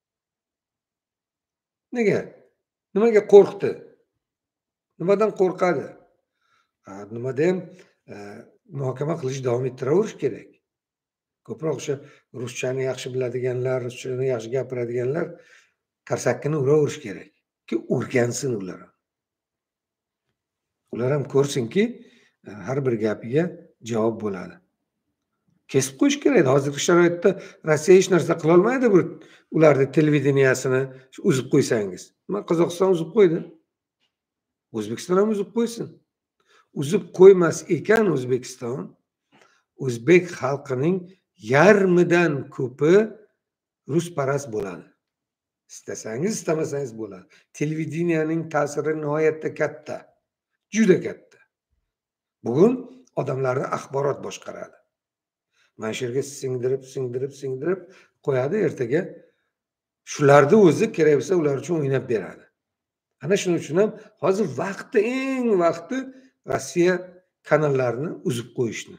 Nega? Nimaga qo'rqdi? Nimadan qo'rqadi? Nimada ham muhokama qilish davom ettiraverish kerak. Ko'proq o'sha ruschani yaxshi biladiganlar, ruschani yaxshi gapiradiganlar qarsakkini uraverish kerakki, o'rgansin ular ham. Ular ham ko'rsinki, har bir gapiga javob bo'ladi. Kesib qo'yish kerak. Hozirgi sharoitda Rossiya hech narsa qila olmaydi. Ularni televideniyasini uzib qo'ysangiz. Qozog'iston uzib qo'ydi. O'zbekiston ham uzib qo'ysin. Uzib qo'ymas ekan O'zbekiston, o'zbek xalqining yarmidan ko'pi rusparast bo'ladi. İstesangiz, istamasangiz bo'ladi. Televideniyaning ta'siri nihoyatda katta. Juda katta. Bugun odamlarni axborot boshqaradi. Mana shu yerga singdirib qo'yadi, ertaga shularni o'zi kerak bo'lsa ular uchun o'ynab beradi. Ana shuning uchun ham hozir eng vaqti Rossiya kanallarini uzib qo'yishni.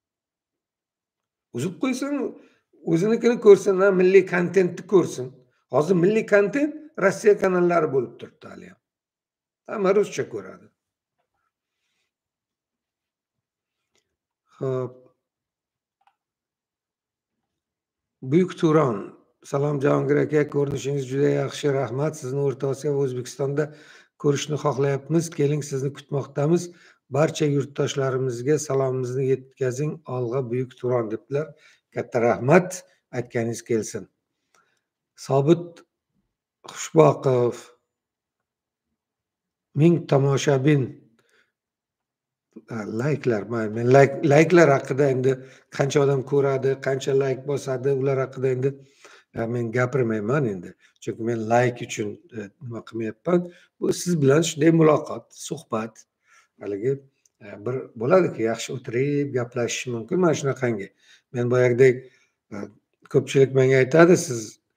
Uzib qo'ysin, o'zinikini ko'rsin, milliy kontentni ko'rsin. Hozir milliy kontent Rossiya kanallari bo'lib turibdi hali ham. Hamma ruscha ko'radi. Xo'p. Buyuk Turon. Salom Jahongir aka, ko'rinishingiz juda yaxshi, rahmat. Sizni O'rta Osiyo va O'zbekistonda ko'rishni xohlayapmiz. Keling, sizni kutmoqdamiz. Barcha yurtdoshlarimizga salomimizni yetkazing. Olg'a Buyuk Turon debdilar. Katta rahmat, aytganingiz kelsin. Sobit Xushboqov, 1000 tomoshabin. Layklar, men layklar haqida endi qancha odam ko'radi, qancha layk bosadi, ular haqida endi men gapirmayman endi. Chunki men layk uchun nima qilmayapman. Bu siz bilan shunday muloqot, suhbat. Haligi bir bo'ladiki, yaxshi o'tirib gaplashish mumkin mana shunaqangi. Men boyagidek ko'pchilik menga aytadi, siz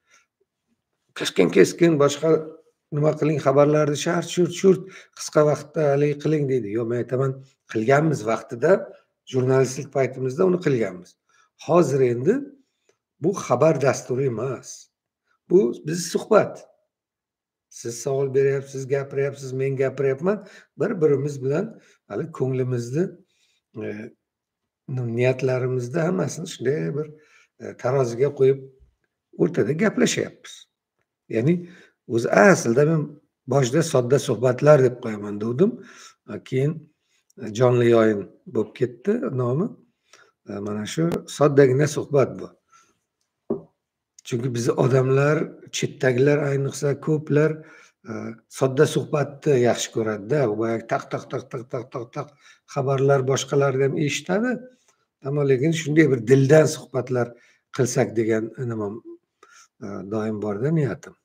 keskin boshqa nima qiling, xabarlarni shart qisqa vaqtda haligi qiling deydi. Yo'q, men aytaman, qilganmiz vaqtida, jurnalistlik paytimizda uni qilganmiz. Hozir endi bu xabar dasturi emas. Bu biz suhbat. Siz savol beryapsiz, gapiryapsiz, men gapiryapman. Bir-birimiz bilan hali ko'nglimizni, niyatlarimizni hammasini shunday bir taroziga qo'yib o'rtada gaplashyapmiz. Ya'ni o'zi aslida men boshida sodda suhbatlar deb qo'yaman dedim. Keyin jonli yo'yin bo'lib ketdi nomi. Mana shu soddagina suhbat bu. Chunki biz odamlar, chetdagilar ayniqsa ko'plar sodda suhbatni yaxshi ko'radi-da. Boya taq xabarlar boshqalarni ham eshitadi. Ammo lekin shunday bir dildan suhbatlar qilsak degan nimam doim borda niyatim.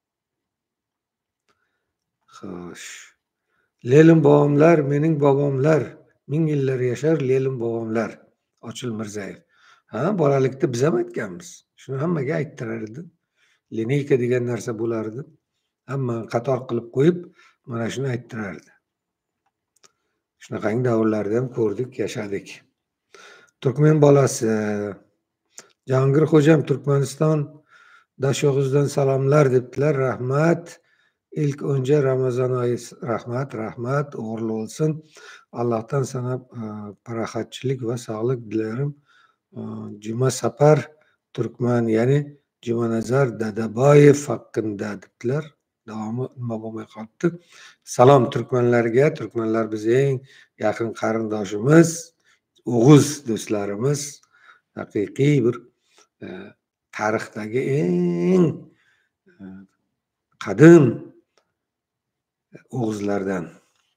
Xo'sh. Lenin bobomlar, mening bobomlar, 1000 yillar yashar Lenin bobomlar. Ochil Mirzayev. Bolalikda biz ham aytganmiz. Shuni hammaga ayttirar edi. Lineyka degan narsa bo'lardi. Hamma qator qilib qo'yib, mana shuni ayttirardi. Shunaqangi davrlarda ham ko'rdik, yashadik. Turkmen bolasi. Jahongir xo'jam, Turkmaniston Dashog'izdan salomlar debdilar. Rahmat. İlk önce Ramazan ayı rahmat, uğurlu olsun. Allah'tan sana parahatçilik ve sağlık dilerim. Cuma Sapar Türkmen, yani Jumanazar Dadabayev hakkında dediler. Devamı nima bo'lmay qolibdi. Salom Türkmenlarga. Türkmenlar biz eng yaqin qarindoshimiz, o'g'iz do'stlarimiz, haqiqiy bir tarixdagi eng qadim o'g'izlardan.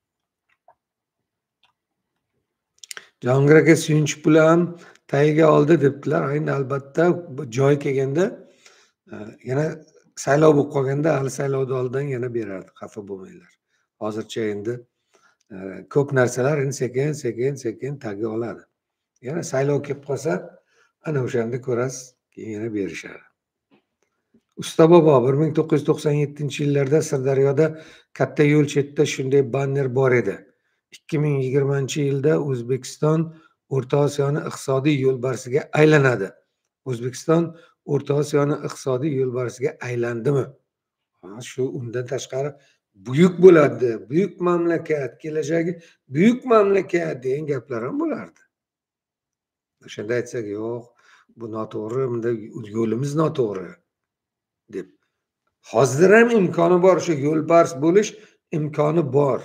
Jahongir aka, suyunchi puli ham tagiga oldi debdilar. Ayni albatta joy kelganda, yana saylov bo'lib qolganda, hali saylovdan oldin yana berardi, xafa bo'lmanglar. Hozircha endi ko'p narsalar endi sekin tagiga oladi. Yana saylov kelib qolsa, ana o'shanda ko'rasiz, keyin yana berishadi. Usta bobo, 1997-yillarda Sirdaryoda katta yo'l chetida shunday banner bor edi. 2020-yilda O'zbekiston O'rta Osiyoni iqtisodiy yo'lbarsiga aylanadi. O'zbekiston O'rta Osiyoni iqtisodiy yo'lbarsiga aylandimi? Shu undan tashqari buyuk bo'ladi, buyuk mamlakat, kelajagi buyuk mamlakat degan gaplar ham bo'lardi. O'shanda aytsak, yo'q, bu noto'g'ri, bunda yo'limiz noto'g'ri deb. Hozir ham imkoni bor, o'sha yo'lbars bo'lish imkoni bor.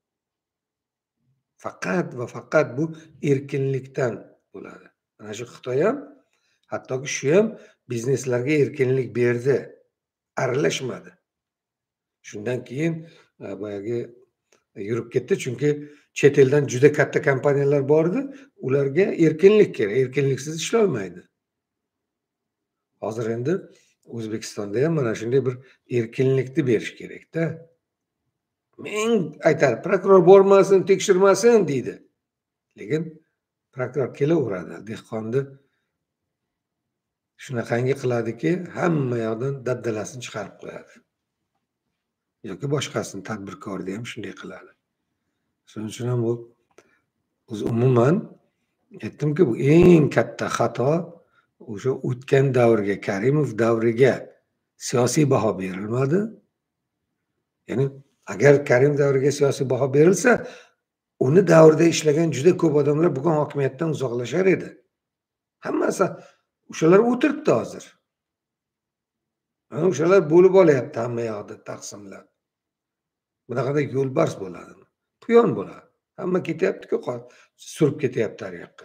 Faqat va faqat bu erkinlikdan bo'ladi. Mana shu Xitoy ham, hattoki shu ham bizneslarga erkinlik berdi, aralashmadi. Shundan keyin boyagi yurib ketdi, chunki chet eldan juda katta kompaniyalar bor edi, ularga erkinlik kerak, erkinliksiz ishlolmaydi. Hozir endi O'zbekistonda ham mana shunday bir erkinlikni berish kerak-da. Men aytadi, prokuror bormasin, tekshirmasin deydi. Lekin prokuror kelaveradi, dehqonni shunaqangi qiladiki, hamma yoqdan daddalasini chiqarib qo'yadi. Yoki boshqasini, tadbirkorni ham shunday qiladi. Shuning uchun ham bu o'zi umuman aytdimki, bu eng katta xato o'sha o'tgan davrga, Karimov davriga siyosiy baho berilmadi. Ya'ni agar Karim davriga siyosiy baho berilsa, uni davrida ishlagan juda ko'p odamlar bugun hokimiyatdan uzoqlashar edi. Hammasi o'shalar o'tiribdi hozir. Mana o'shalar bo'lib olyapti hamma yoqda taqsimlab. Bunaqada yo'lbars bo'ladimi? Quyon bo'ladi. Hamma ketyapti-ku, surib ketyapti har yoqqa.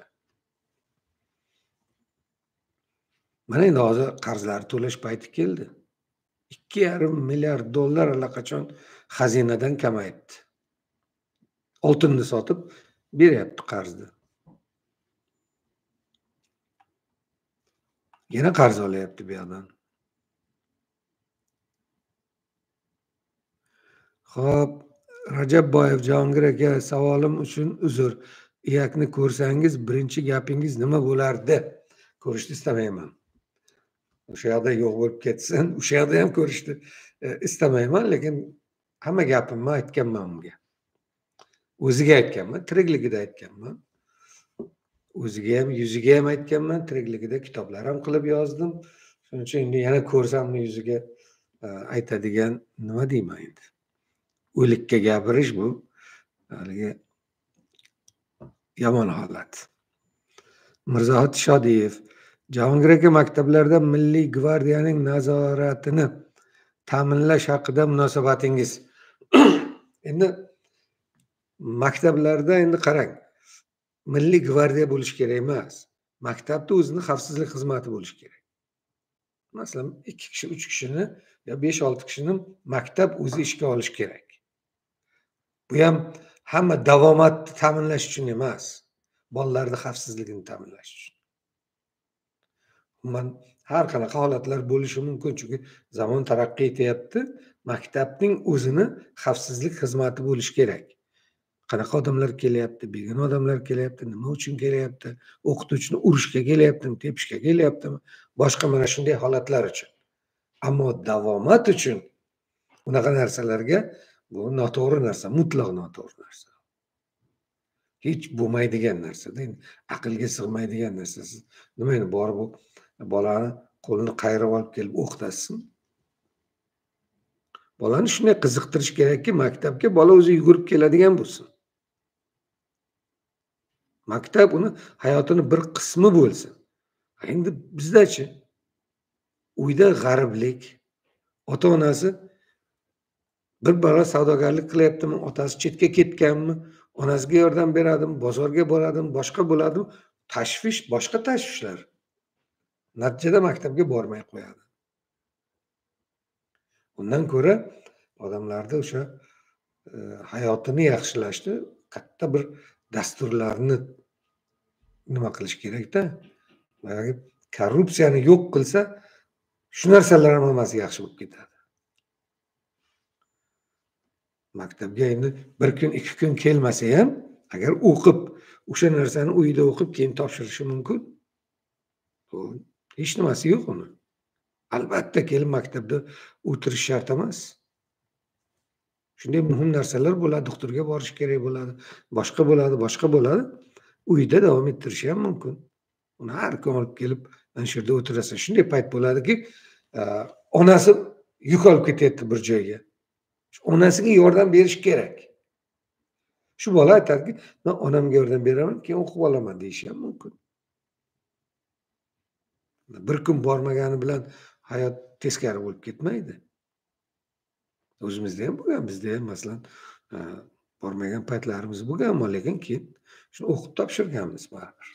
Mana endi hozir qarzlarni to'lash payti keldi. 2,5 milliard dollar allaqachon xazinadan kamayibdi. Oltinni sotib beryapti qarzni. Yana qarz olyapti bu yoqdan. Xo'p, Rajabboyev Jahongir aka, savolim uchun uzr. Iyakni ko'rsangiz, birinchi gapingiz nima bo'lardi? Ko'rishni istamayman. O'sha yoqda yo'q bo'lib ketsin, o'sha yoqda ham ko'rishni istamayman, lekin hamma gapimni aytganman unga. O'ziga aytganman, tirikligida aytganman. O'ziga ham, yuziga ham aytganman, tirikligida kitoblar ham qilib yozdim. Shuning uchun endi yana ko'rsamni yuziga aytadigan nima deyman endi? O'likka gapirish bu haligi yomon holat. Mirzohid Shodiyev, Jahongir aka, maktablarda Milliy gvardiyaning nazoratini ta'minlash haqida munosabatingiz? Endi maktablarda endi qarang, Milliy gvardiya bo'lish kerak emas. Maktabda o'zini xavfsizlik xizmati bo'lish kerak. Masalan, 2 kishi, 3 kishini yo 5-6 kishini maktab o'zi ishga olish kerak. Bu ham hamma davomatni ta'minlash uchun emas, bolalarning xavfsizligini ta'minlash uchun. Har qanaqa holatlar bo'lishi mumkin, chunki zamon taraqqiy etyapti. Maktabning o'zini xavfsizlik xizmati bo'lish kerak. Qanaqa odamlar kelyapti, begona odamlar kelyapti, nima uchun kelyapti, o'qituvchini urishga kelyaptimi, tepishga kelyaptimi, boshqa mana shunday holatlar uchun. Ammo davomat uchun unaqa narsalarga bu noto'g'ri narsa, mutlaq noto'g'ri narsa. Hech bo'lmaydigan narsa-da, aqlga sig'maydigan narsa. Siz nima endi borib bolani qo'lini qayirib olib kelib o'qitasizmi? Bolani shunday qiziqtirish kerakki, maktabga bola o'zi yugurib keladigan bo'lsin. Maktab uni hayotini bir qismi bo'lsin. Endi bizdachi uyda g'ariblik, ota-onasi bir bola savdogarlik qilyaptimi, otasi chetga ketganmi, onasiga yordam beradimi, bozorga boradimi, boshqa bo'ladimi, tashvish, boshqa tashvishlar. Natijada maktabga bormay qo'yadi. Undan ko'ra odamlarda o'sha hayotini yaxshilashni katta bir dasturlarni nima qilish kerak-da. Korrupsiyani yo'q qilsa, shu narsalar ham hammasi yaxshi bo'lib ketadi. Maktabga endi 1 kun, 2 kun kelmasa ham, agar o'qib, o'sha narsani uyida o'qib, keyin topshirishi mumkin. Hech nimasi yo'q uni. Albatta kelib maktabda o'tirish shart emas. Shunday muhim narsalar bo'ladi, doktorga borish kerak bo'ladi, boshqa bo'ladi, boshqa bo'ladi. Uyda davom ettirish ham mumkin. Uni har kun olib kelib mana shu yerda o'tirasa, shunday payt bo'ladiki, onasi yuk olib ketyapti bir joyga. Onasiga yordam berish kerak. Shu bola aytadiki, men onamga yordam beraman, keyin o'qib olaman deyishi ham mumkin. Bir kun bormagani bilan hayot teskari bo'lib ketmaydi. O'zimizda ham bo'lgan, bizda ham masalan bormagan paytlarimiz bo'lgan, ammo lekin keyin shuni o'qib topshirganmiz baribir.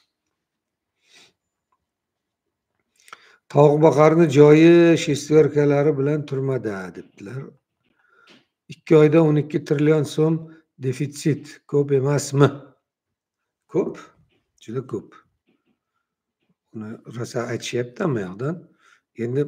Tovuq boqarni joyi shestyorkalari bilan turmada debdilar. 2 oyda 12 trillion so'm defitsit ko'p emasmi? Ko'p, juda ko'p. Uni rosa aytishyapti hamma yoqdan. Endi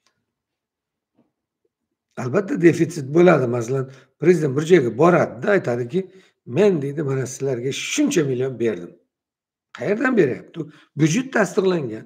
albatta defitsit bo'ladi. Masalan, prezident bir joyga boradida aytadiki, men deydi, mana sizlarga shuncha million berdim. Qayerdan beryapti? Byudjet tasdiqlangan.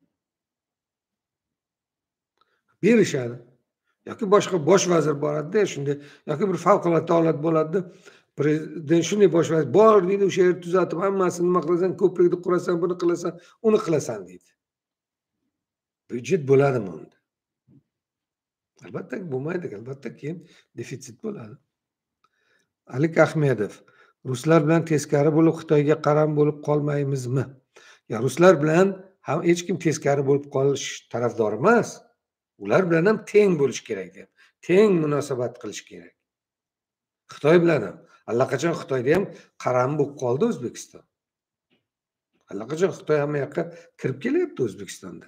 Berishadi. Yoki boshqa bosh vazir boradida, shunday yoki bir favqulodda holat bo'ladida, prezident shunday bosh vazir bor deydi, o'sha yerni tuzatib, hammasini nima qilasan, ko'prikni qurasan, buni qilasan, uni qilasan deydi. Byudjet bo'ladimi unda? Albatta bo'lmaydi, albatta keyin defitsit bo'ladi. Alik Ahmedov: ruslar bilan teskari bo'lib Xitoyga qaram bo'lib qolmaymizmi? Ya ruslar bilan ham hech kim teskari bo'lib qolish tarafdori emas. Ular bilan ham teng bo'lish kerak deyapti. Teng munosabat qilish kerak. Xitoy bilan ham allaqachon Xitoyda ham qaram bo'lib qoldi O'zbekiston. Allaqachon Xitoy hamma yoqqa kirib kelyapti O'zbekistonda.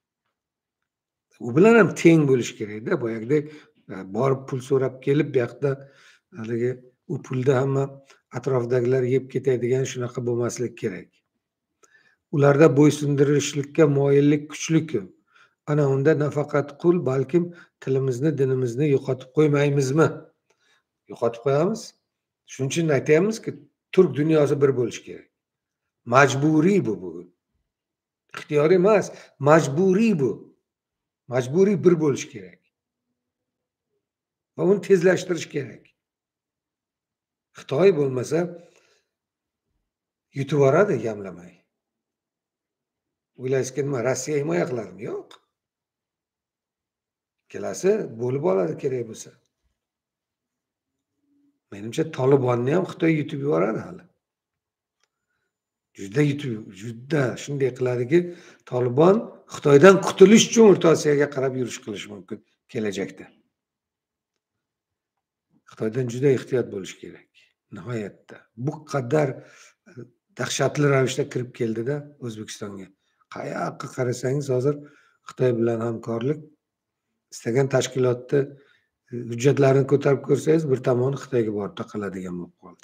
U bilan ham teng bo'lish kerakda. Boyagidek borib pul so'rab kelib, bu yoqda haligi u pulda hamma atrofdagilar yeb ketadigan shunaqa bo'lmaslik kerak. Ularda bo'ysundirishlikka moyillik kuchli-ku. Ana unda nafaqat qul, balkim tilimizni, dinimizni yo'qotib qo'ymaymizmi? Yo'qotib qo'yamiz. Shuning uchun aytayapmizki, turk dunyosi bir bo'lish kerak. Majburiy bu bugun. Ixtiyoriy emas, majburiy bu. Majburiy bir bo'lish kerak. Va uni tezlashtirish kerak. Xitoy bo'lmasa yutib yuboradi yamlamay. O'ylaysizki, nima Rossiya himoya qiladimi? Yo'q. Kelasi bo'lib oladi kerak bo'lsa. Menimcha Tolibonni ham Xitoy yutib yuboradi hali. Juda shunday qiladiki, Tolibon Xitoydan qutulish uchun O'rta Osiyoga qarab yurish qilishi mumkin kelajakda. Xitoydan juda ehtiyot bo'lish kerak. Nihoyatda. Bu qadar dahshatli ravishda kirib keldida O'zbekistonga. Qayoqqa qarasangiz hozir Xitoy bilan hamkorlik, istagan tashkilotni hujjatlarini ko'tarib ko'rsangiz, bir tomoni Xitoyga borib taqaladigan bo'lib qoldi.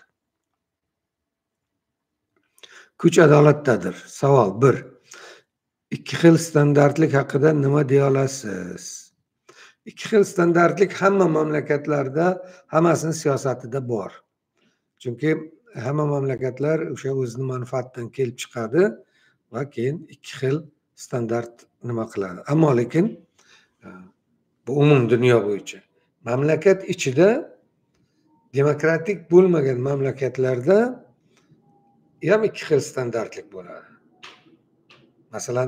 Kuch adolatdadir. Savol 1. 2 xil standartlik haqida nima deya olasiz? 2 xil standartlik hamma mamlakatlarda, hammasini siyosatida bor. Chunki hamma mamlakatlar o'sha o'zining manfaatidan kelib chiqadi va keyin 2 xil standart nima qiladi. Ammo lekin bu umum dunyo bo'yicha. Mamlakat ichida demokratik bo'lmagan mamlakatlarda ham 2 xil standartlik bo'ladi. Masalan,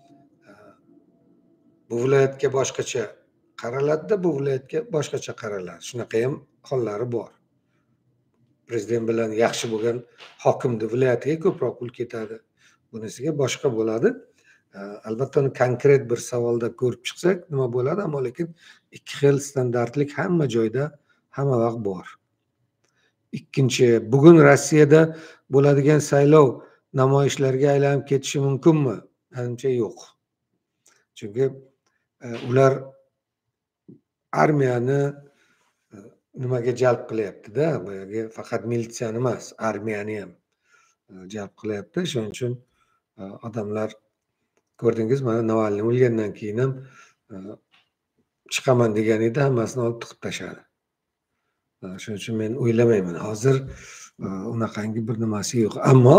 bu viloyatga boshqacha qaraladi, bu viloyatga boshqacha qaraladi. Shunaqa ham hollari bor. Prezident bilan yaxshi bo'lgan hokimni viloyatiga ko'proq pul ketadi. Bunisiga boshqa bo'ladi. Albatta uni konkret bir savolda ko'rib chiqsak nima bo'ladi, ammo lekin 2 xil standartlik hamma joyda, hamma vaqt bor. Ikkinchi, bugun Rossiyada bo'ladigan saylov namoyishlarga aylanib ketishi mumkinmi? Menimcha yo'q. Chunki ular armiyani nimaga jalb qilyapti-da, boyagi faqat militsiyani emas, armiyani ham jalb qilyapti. Shuning uchun odamlar ko'rdingiz, mana Navalniy o'lgandan keyin ham chiqaman degan edi, hammasini olib tiqib tashladi. Shuning uchun men o'ylamayman, hozir unaqangi bir nimasi yo'q. Ammo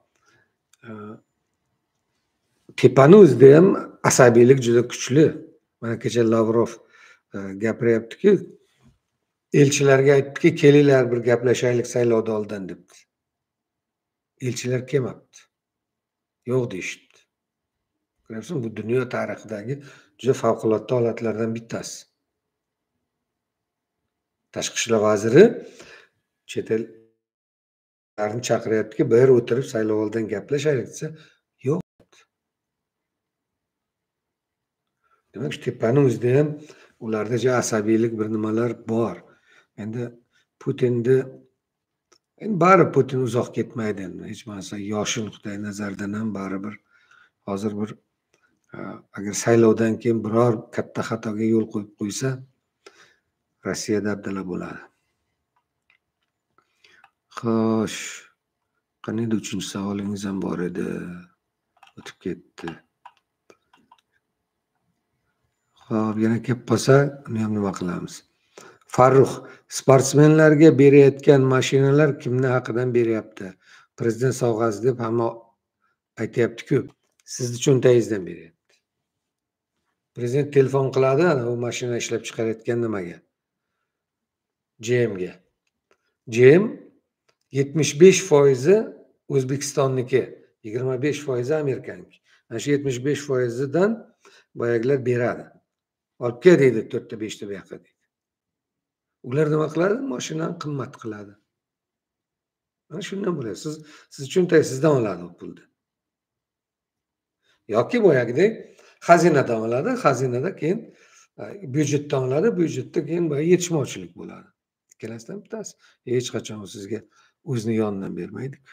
tepani o'zida ham asabiylik juda kuchli. Mana kecha Lavrov gapiryaptiki, elchilarga aytdiki, kelinglar bir gaplashaylik saylovdan oldin debdi. Elchilar kelmabdi. Yo'q deyishdi. Ko'ryapsizmi, bu dunyo tarixidagi juda favqulodda holatlardan bittasi. Tashqi ishlar vaziri chet ellarni chaqiryaptiki, bir yer o'tirib saylov oldidan gaplashaylik desa, yo'q. Demak, tepani o'zida ham ularda asabiylik bir nimalar bor. Endi Putinni baribir Putin uzoq ketmaydi endi. Hech bo'lmasa yoshi nuqtai nazaridan ham baribir hozir bir agar saylovdan keyin biror katta xatoga yo'l qo'yib qo'ysa, Rossiya dabdala bo'ladi. Xo'sh, qaniydi 3-savolingiz ham bor edi. O'tib ketdi. Xo'p, yana kelib qolsa, uni ham nima qilamiz? Farruh, sportsmenlarga berayotgan mashinalar kimni haqidan beryapti? Prezident sovg'asi deb hamma aytayapti-ku. Sizni cho'ntagingizdan beryapti. Prezident telefon qiladi, ana u mashina ishlab chiqarayotgan nimaga? GMga. GM 75% O'zbekistonniki, 25% Amerikaniki. Ana shu 75%dan boyagilar beradi. Olib kel deydi 4-5 bu yoqqa deydi. Ular nima qiladi? Mashinani qimmat qiladi. Mana shundan bo'ladi. Siz cho'ntagingizdan oladi u pulni. Yoki boyagidek xazinadan oladi, xazinada keyin byudjetdan oladi, byudjetda keyin yetishmovchilik bo'ladi. Ikkalasidan bittasi. Hech qachon u sizga o'zini yonidan bermaydi-ku.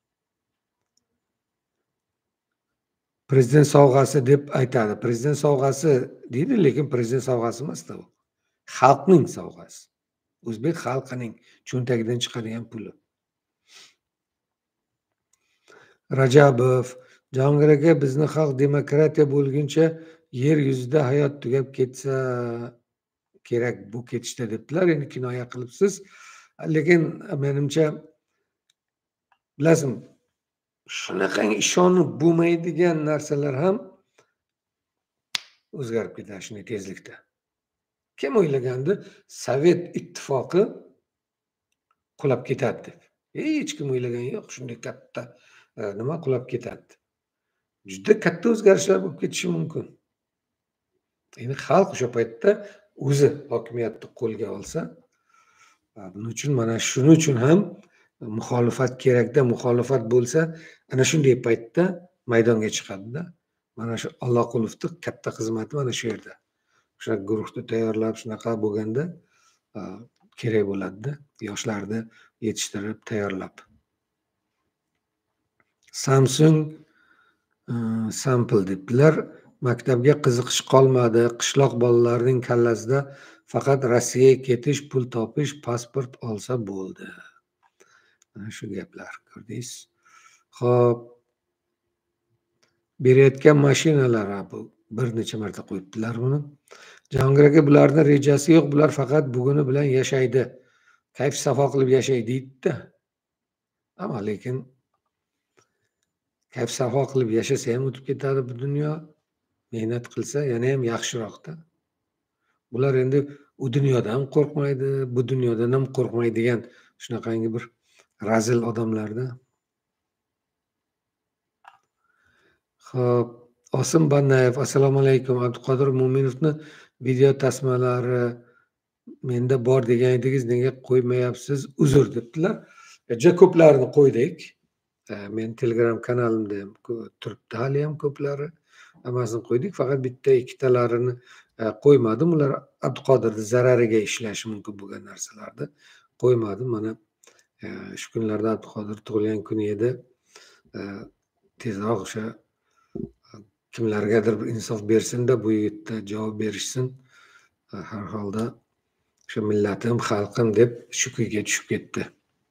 Prezident sovg'asi deb aytadi. Prezident sovg'asi deydi, lekin prezident sovg'asi emas-da u. Xalqning sovg'asi. O'zbek xalqining cho'ntagidan chiqadigan puli. Rajabov, Jahongir aka, bizni xalq demokratiya bo'lguncha yer yuzida hayot tugab ketsa kerak bu ketishda debdilar. Endi kinoya qilibsiz. Lekin menimcha bilasizmi, shunaqangi ishonib bo'lmaydigan narsalar ham o'zgarib ketadi shunday tezlikda. Kim o'ylagandi Sovet ittifoqi qulab ketadi deb? Hech kim o'ylagan yo'q, shunday katta nima qulab ketadi. Juda katta o'zgarishlar bo'lib ketishi mumkin. Endi xalq o'sha paytda o'zi hokimiyatni qo'lga olsa, buning uchun mana shuning uchun ham muxolifat kerakda, muxolifat bo'lsa, ana shunday paytda maydonga chiqadi-da. Mana shu Alloqulovning katta xizmati mana shu yerda. O'sha guruhni tayyorlab shunaqa bo'lganda kerak bo'ladi-da, yoshlarni yetishtirib, tayyorlab. Samsung sample debdilar. Maktabga qiziqish qolmadi. Qishloq bolalarining kallasida faqat Rossiyaga ketish, pul topish, pasport olsa bo'ldi. Mana shu gaplar, ko'rdingiz. Xo'p. Berayotgan mashinalar bu bir necha marta qo'yibdilar buni. Jahongir aka, bularning rejasi yo'q, bular faqat buguni bilan yashaydi. Kayf safo qilib yashaydi deydi-da. Ammo lekin kayf safo qilib yashasa ham o'tib ketadi bu dunyo. Mehnat qilsa yana ham yaxshiroqda. Bular endi u dunyodan ham qo'rqmaydi, bu dunyodan ham qo'rqmaydigan shunaqangi bir razil odamlarda. Xo'p, Osim Bannayev, assalomu alaykum. Abduqodir Mo'minovni video tasmalari menda bor degan edingiz, nega qo'ymayapsiz? Uzr debdilar. Juda ko'plarini qo'ydik. Men Telegram kanalimda ham turibdi hali ham ko'plari. Hammasini qo'ydik, faqat bitta ikkitalarini qo'ymadim. Ular Abduqodirning zarariga ishlashi mumkin bo'lgan narsalarni qo'ymadim. Mana shu kunlarda Abduqodir tug'ilgan kuni edi. Tezroq o'sha kimlargadir bir insof bersin-da, bu yerda javob berishsin. Har holda o'sha millatim, xalqim deb shu kuyga tushib ketdi.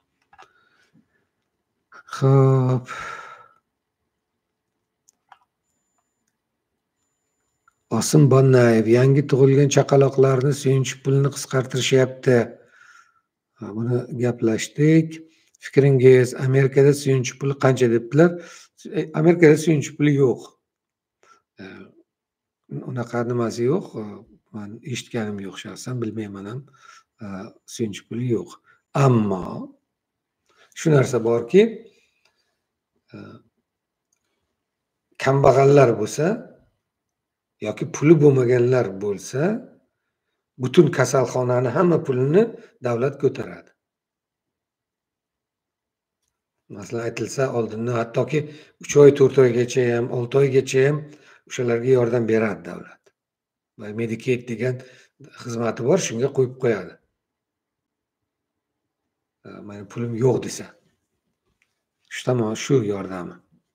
Xo'p. Osim Bannayev, yangi tug'ilgan chaqaloqlarni suyunchi pulini qisqartirishyapti. Buni gaplashdik. Fikringiz, Amerikada suyunchi puli qancha debdilar? Amerikada suyunchi puli yo'q. Unaqa nimasi yo'q. Men eshitganim yo'q shaxsan, bilmayman ham. Suyunchi puli yo'q. Ammo shu narsa borki, kambag'allar bo'lsa yoki puli bo'lmaganlar bo'lsa, butun kasalxonani hamma pulini davlat ko'taradi. Masalan aytilsa, oldindan hattoki 3 oy, 4 oygacha ham, 6 oygacha ham o'shalarga yordam beradi davlat. Va Medicaid degan xizmati bor, shunga qo'yib qo'yadi. mani pulim yo'q desa. Shu yordami.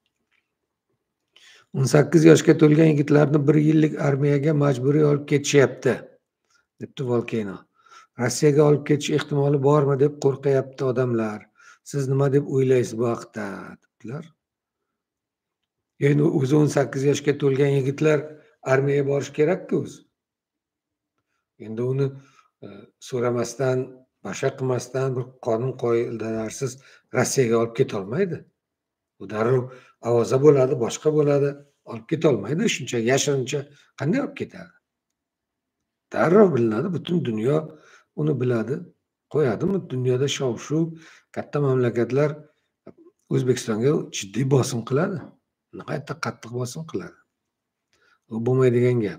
18 yoshga to'lgan yigitlarni 1 yillik armiyaga majburiy olib ketishyapti, debdi Volcano. Rossiyaga olib ketish ehtimoli bormi deb qo'rqyapti odamlar. Siz nima deb o'ylaysiz bu haqda, debdilar. Endi o'zi 18 yoshga to'lgan yigitlar armiyaga borish kerak-ku o'zi. Endi uni so'ramasdan, boshqa qilmasdan bir qonun qoidalarsiz Rossiyaga olib keta olmaydi. Bu darrov ovoza bo'ladi, boshqa bo'ladi, olib keta olmaydi. Shuncha yashirincha qanday olib ketadi? Darrov bilinadi, butun dunyo uni biladi, qo'yadimi? Dunyoda shov-shuv, katta mamlakatlar O'zbekistonga jiddiy bosim qiladi. Nihoyatda qattiq bosim qiladi. Bu bo'lmaydigan gap.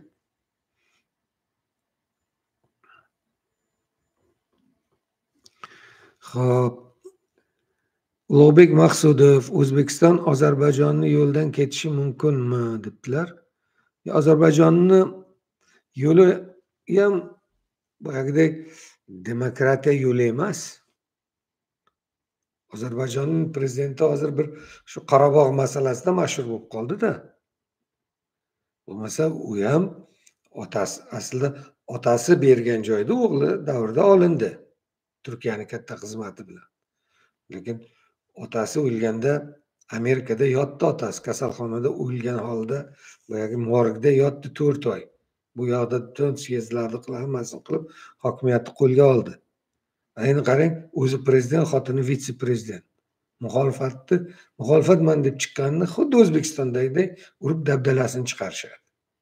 Xo'p. Ulug'bek Maqsudov, O'zbekiston Ozarbayjonni yo'ldan ketishi mumkinmi, debdilar. Ozarbayjonni yo'li ham boyagidek demokratiya yo'li emas. Ozarbayjonning prezidenti hozir bir shu Qorabog' masalasida mashhur bo'lib qoldi-da. Bo'lmasa u ham aslida otasi bergan joyda o'g'li davrida olindi. Turkiyaning katta xizmati bilan. Lekin otasi o'lganda Amerikada yotdi otasi, kasalxonada o'lgan holda boyagi morgda yotdi 4 oy. Bu yoqda butun syezdlarni qilib, hammasini qilib hokimiyatni qo'lga oldi. Endi qarang, o'zi prezident, xotini vitse-prezident. Muxolifatman deb chiqqanini xuddi O'zbekistondagidek urib dabdalasini chiqarishadi.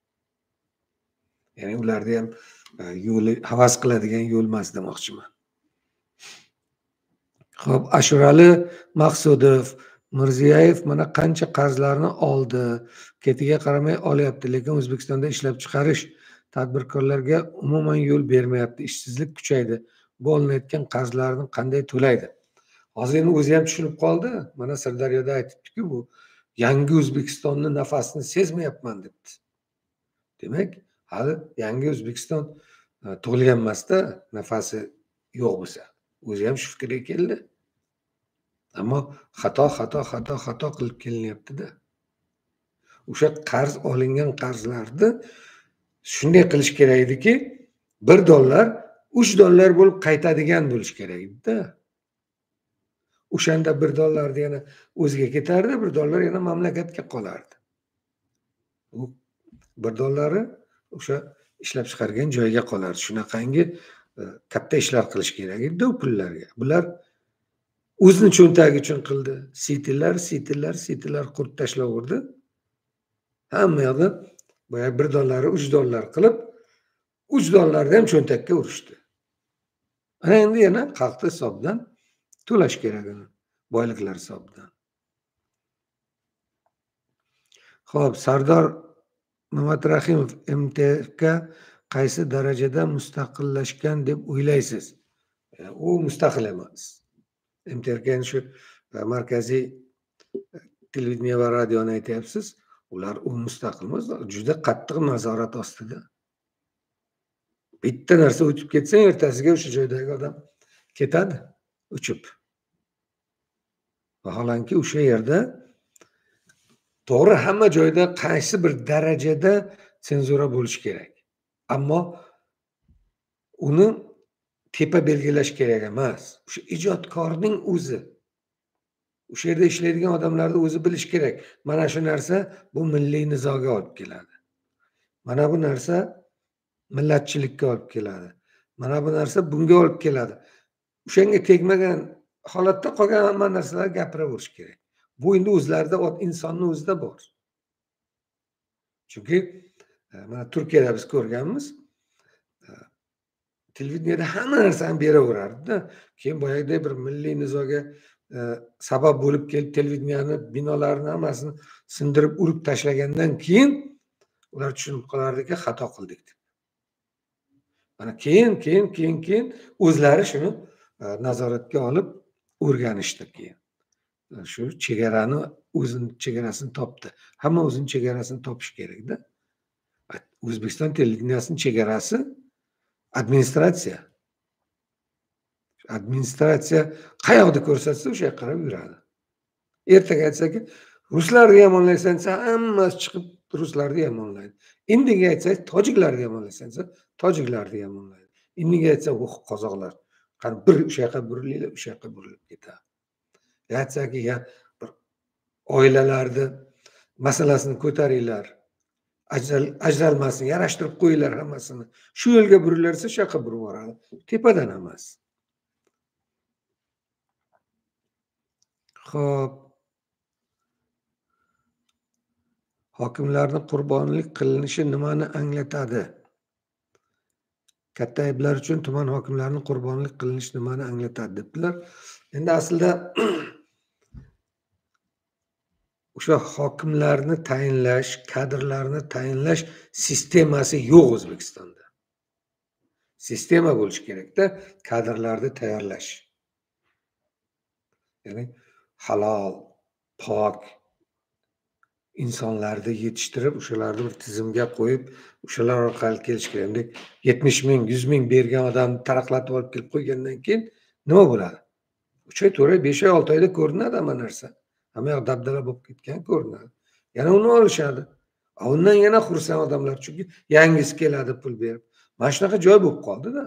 Ya'ni ularda ham yo'li havas qiladigan yo'l emas demoqchiman. Xo'p, Ashurali Maqsudov, Mirziyoyev mana qancha qarzlarni oldi, ketiga qaramay olyapti, lekin O'zbekistonda ishlab chiqarish tadbirkorlarga umuman yo'l bermayapti, ishsizlik kuchaydi. Bu olinayotgan qarzlarni qanday to'laydi? Hozir endi o'zi ham tushunib qoldi. Mana Sirdaryoda aytibdi-ku, bu yangi O'zbekistonni nafasini sezmayapman debdi. Demak, hali yangi O'zbekiston tug'ilgan emas-da, nafasi yo'q bo'lsa. O'zi ham shu fikrga keldi. Ammo xato qilib kelinyapti-da. O'sha qarz olingan qarzlarni shunday qilish kerak ediki, $1 $3 bo'lib qaytadigan bo'lish kerak edi-da. O'shanda $1 yana o'ziga ketardi, $1 yana mamlakatga qolardi. U $1 o'sha ishlab chiqargan joyiga qolardi. Shunaqangi katta ishlar qilish kerak edi u pullarga. Bular o'zini cho'ntagi uchun qildi. Sitilar qurib tashlaverdi. Hamma yoqda boya $1 $3 qilib, $3 ham cho'ntakka urishdi. Ana endi yana xalqning hisobidan to'lash kerak uni, boyliklar hisobidan. Xo'p, Sardor Mahatrahimov, MTK qaysi darajada mustaqillashgan deb o'ylaysiz? U mustaqil emas. MTK shu markaziy televideniya va radioni aytyapsiz. Ular mustaqil emas, juda qattiq nazorat ostida. Bitta narsa o'tib ketsa, ertasiga o'sha joydagi odam ketadi, uchib. Vaholanki o'sha yerda to'g'ri hamma joyda qaysi bir darajada senzura bo'lishi kerak. Ammo uni tepa belgilash kerak emas. O'sha ijodkorning o'zi, o'sha yerda ishlaydigan odamlarni o'zi bilish kerak. Mana shu narsa bu milliy nizoga olib keladi. Mana bu narsa millatchilikka olib keladi. Mana bu narsa bunga olib keladi. O'shanga tegmagan holatda qolgan hamma narsalar gapiraverish kerak. Bu endi o'zlarida, insonning o'zida bor. Chunki mana Turkiyada biz ko'rganmiz, televideniyada hamma narsani beraverardi-da. Keyin boyagidek bir milliy nizoga sabab bo'lib kelib, televideniyani binolarini hammasini sindirib, urib tashlagandan keyin ular tushunib qolardiki, xato qildik deb. Mana keyin o'zlari shuni nazoratga olib o'rganishdi keyin. Shu chegarani, o'zini chegarasini topdi. Hamma o'zini chegarasini topish kerak-da. O'zbekiston televideniyasining chegarasi administratsiya. Administratsiya qayoqda ko'rsatsa o'sha yoqqa qarab yuradi. Ertaga aytsaki, ruslarni yomonlaysan desa, hammasi chiqib ruslarni yomonlaydi. Indiga aytsak, tojiklarni yomonlaysan desa, tojiklarni yomonlaydi. Indiga aytsak, qozoqlar. Qani bir o'sha yoqqa burilinglar, o'sha yoqqa burilib ketadi. Aytsaki, ya bir oilalarni masalasini ko'taringlar. Ajralmasini yarashtirib qo'yinglar hammasini. Shu yo'lga burilsa, shu yoqqa burib boradi. Tepadan emas. Xo'p. Hokimlarni qurbonlik qilinishi nimani anglatadi? Katta ayblar uchun tuman hokimlarining qurbonlik qilinishi nimani anglatadi debdilar. Endi aslida o'sha hokimlarni tayinlash, kadrlarni tayinlash sistemasi yo'q O'zbekistonda. Sistema bo'lishi kerak-da, kadrlarni tayyorlash. Ya'ni halol, pok insonlarni yetishtirib, o'shalarni bir tizimga qo'yib, o'shalar orqali kelish kerak. Endi 70 ming, 100 ming bergan odamni taraqlatib olib kelib qo'ygandan keyin nima bo'ladi? 3 oy, 4 oy, 5 oy, 6 oyda ko'rinadi hamma narsa. Hamma yoq dabdala bo'lib ketgan ko'rinadi. Yana uni olishadi. Undan yana xursand odamlar, chunki yangisi keladi pul berib. Mana shunaqa joy bo'lib qoldi-da.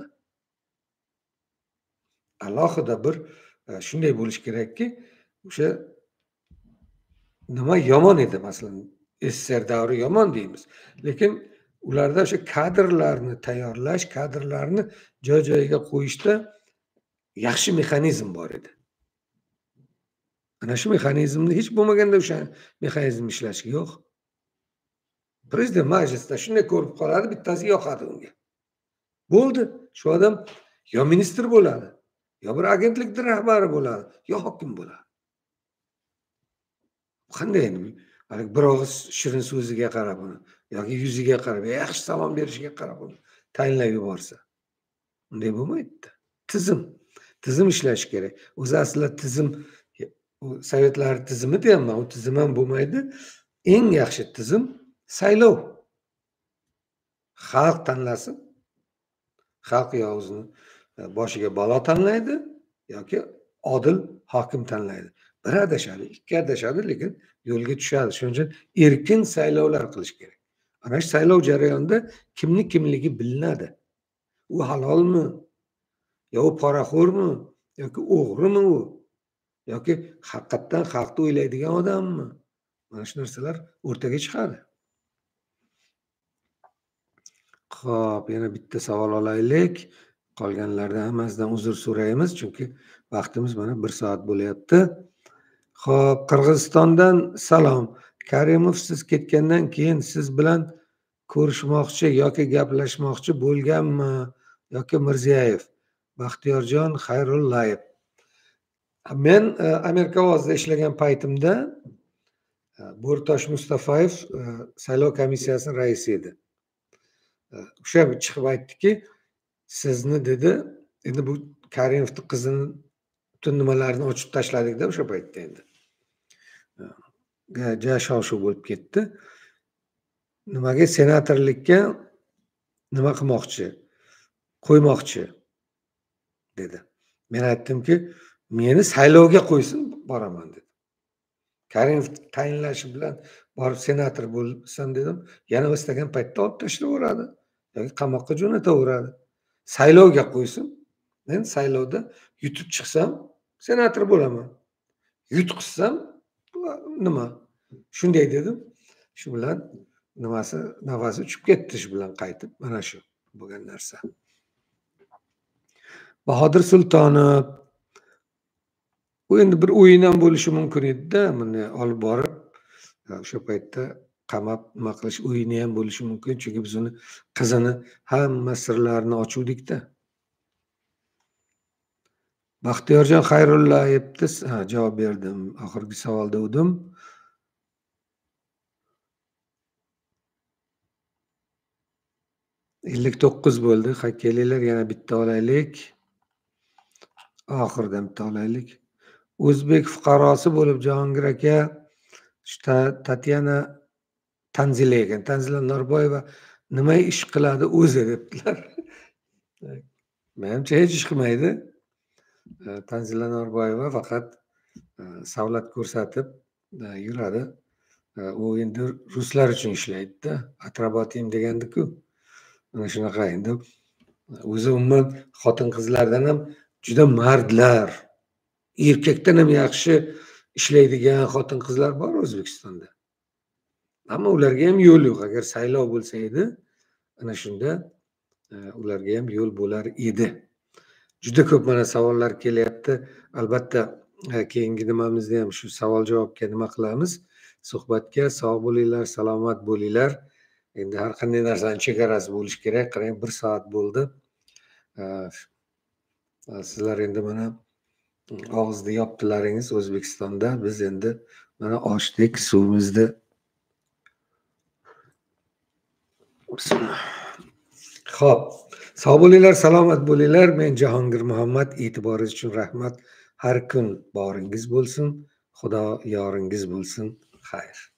Alohida bir shunday bo'lish kerakki, o'sha nima yomon edi, masalan, SSR davri yomon deymiz. Lekin ularda o'sha kadrlarni tayyorlash, kadrlarni joy-joyiga qo'yishda yaxshi mexanizm bor edi. Ana shu mexanizmni hech bo'lmaganda o'sha mexanizm ishlashi yo'q. Prezident majlisida shunday ko'rib qoladi, bittasi yoqadi unga. Bo'ldi, shu odam yo ministr bo'ladi, yo bir agentlikning rahbari bo'ladi, yo hokim bo'ladi. Qanday endi? Hali bir og'iz shirin so'ziga qarab uni yoki yuziga qarab, yaxshi salom berishiga qarab uni tayinlab yuborsa. Unday bo'lmaydi-da. Tizim ishlashi kerak. O'zi aslida tizim sovetlar tizimi deyapman, u tizim ham bo'lmaydi. Eng yaxshi tizim saylov. Xalq tanlasin. Xalq yo o'zini boshiga balo tanlaydi yoki odil hokim tanlaydi. Bir adashadi, ikki adashadi, lekin yo'lga tushadi. Shuning uchun erkin saylovlar qilish kerak. Ana shu saylov jarayonida kimligi bilinadi. U halolmi? Yo u poraxo'rmi? Yoki o'g'rimi u? Yoki haqiqatdan xalqni o'ylaydigan odammi? Mana shu narsalar o'rtaga chiqadi. Xo'p, yana bitta savol olaylik. Qolganlardan hammasidan uzr so'raymiz, chunki vaqtimiz mana 1 soat bo'lyapti. Xo'p, Qirg'izistondan salom. Karimov siz ketgandan keyin siz bilan ko'rishmoqchi yoki gaplashmoqchi bo'lganmi yoki Mirziyoyev? Baxtiyorjon Xayrullayev. Men Amerika ovozida ishlagan paytimda Bo'rtosh Mustafayev saylov komissiyasining raisi edi. O'sha chiqib aytdiki, sizni dedi, endi bu Karimovning qizini butun nimalarini ochib tashladik-da o'sha paytda endi. Shov-shuv bo'lib ketdi. Nimaga senatorlikka nima qilmoqchi? Qo'ymoqchi dedi. Men aytdimki, meni saylovga qo'ysin, boraman dedim. Karimov tayinlashi bilan borib senator bo'lsam dedim, yana istagan paytda olib tashlayveradi yoki qamoqqa jo'nataveradi. Saylovga qo'ysin. Men saylovda yutib chiqsam senator bo'laman. Yutqizsam nima? Shunday dedim. Shu bilan nafasi uchib ketdi, shu bilan qaytib. Mana shu bo'lgan narsa. Bahodir Sultonov, u endi bir o'yin ham bo'lishi mumkin edi-da, buni olib borib o'sha paytda qamab nima qilish o'yini ham bo'lishi mumkin, chunki biz uni qizini hamma sirlarini ochuvdik-da. Baxtiyorjon Xayrullayevni javob berdim. Oxirgi savolda o'dim. $59 bo'ldi. Kelinglar yana bitta olaylik. Oxirdan bitta olaylik. O'zbek fuqarosi bo'lib Jahongir aka Tatyana Tanzila ekan. Tanzila Norboyeva nima ish qiladi o'zi debdilar. Menimcha hech ish qilmaydi. Tanzila Norboyeva faqat savlat ko'rsatib yuradi. U endi ruslar uchun ishlaydi-da. Atrobotim degandiku. Mana shunaqa endi. O'zi umuman xotin-qizlardan ham juda mardlar, erkakdan ham yaxshi ishlaydigan xotin-qizlar bor O'zbekistonda. Ammo ularga ham yo'l yo'q. Agar saylov bo'lsa edi, ana shunda ularga ham yo'l bo'lar edi. Juda ko'p mana savollar kelyapti. Albatta, keyingi nimamizda ham shu savol-javobga nima qilamiz? Suhbatga sog' bo'linglar, salomat bo'linglar. Endi har qanday narsaning chegarasi bo'lishi kerak. Qarang, 1 soat bo'ldi. Sizlar endi mana og'izni yopdilaringiz O'zbekistonda. Biz endi mana ochdik, suvimizni Xo'p, sog' bo'linglar, salomat bo'linglar. Men Jahongir Muhammad. E'tiboringiz uchun rahmat. Har kun boringiz bo'lsin. Xudo yoringiz bo'lsin. Xayr.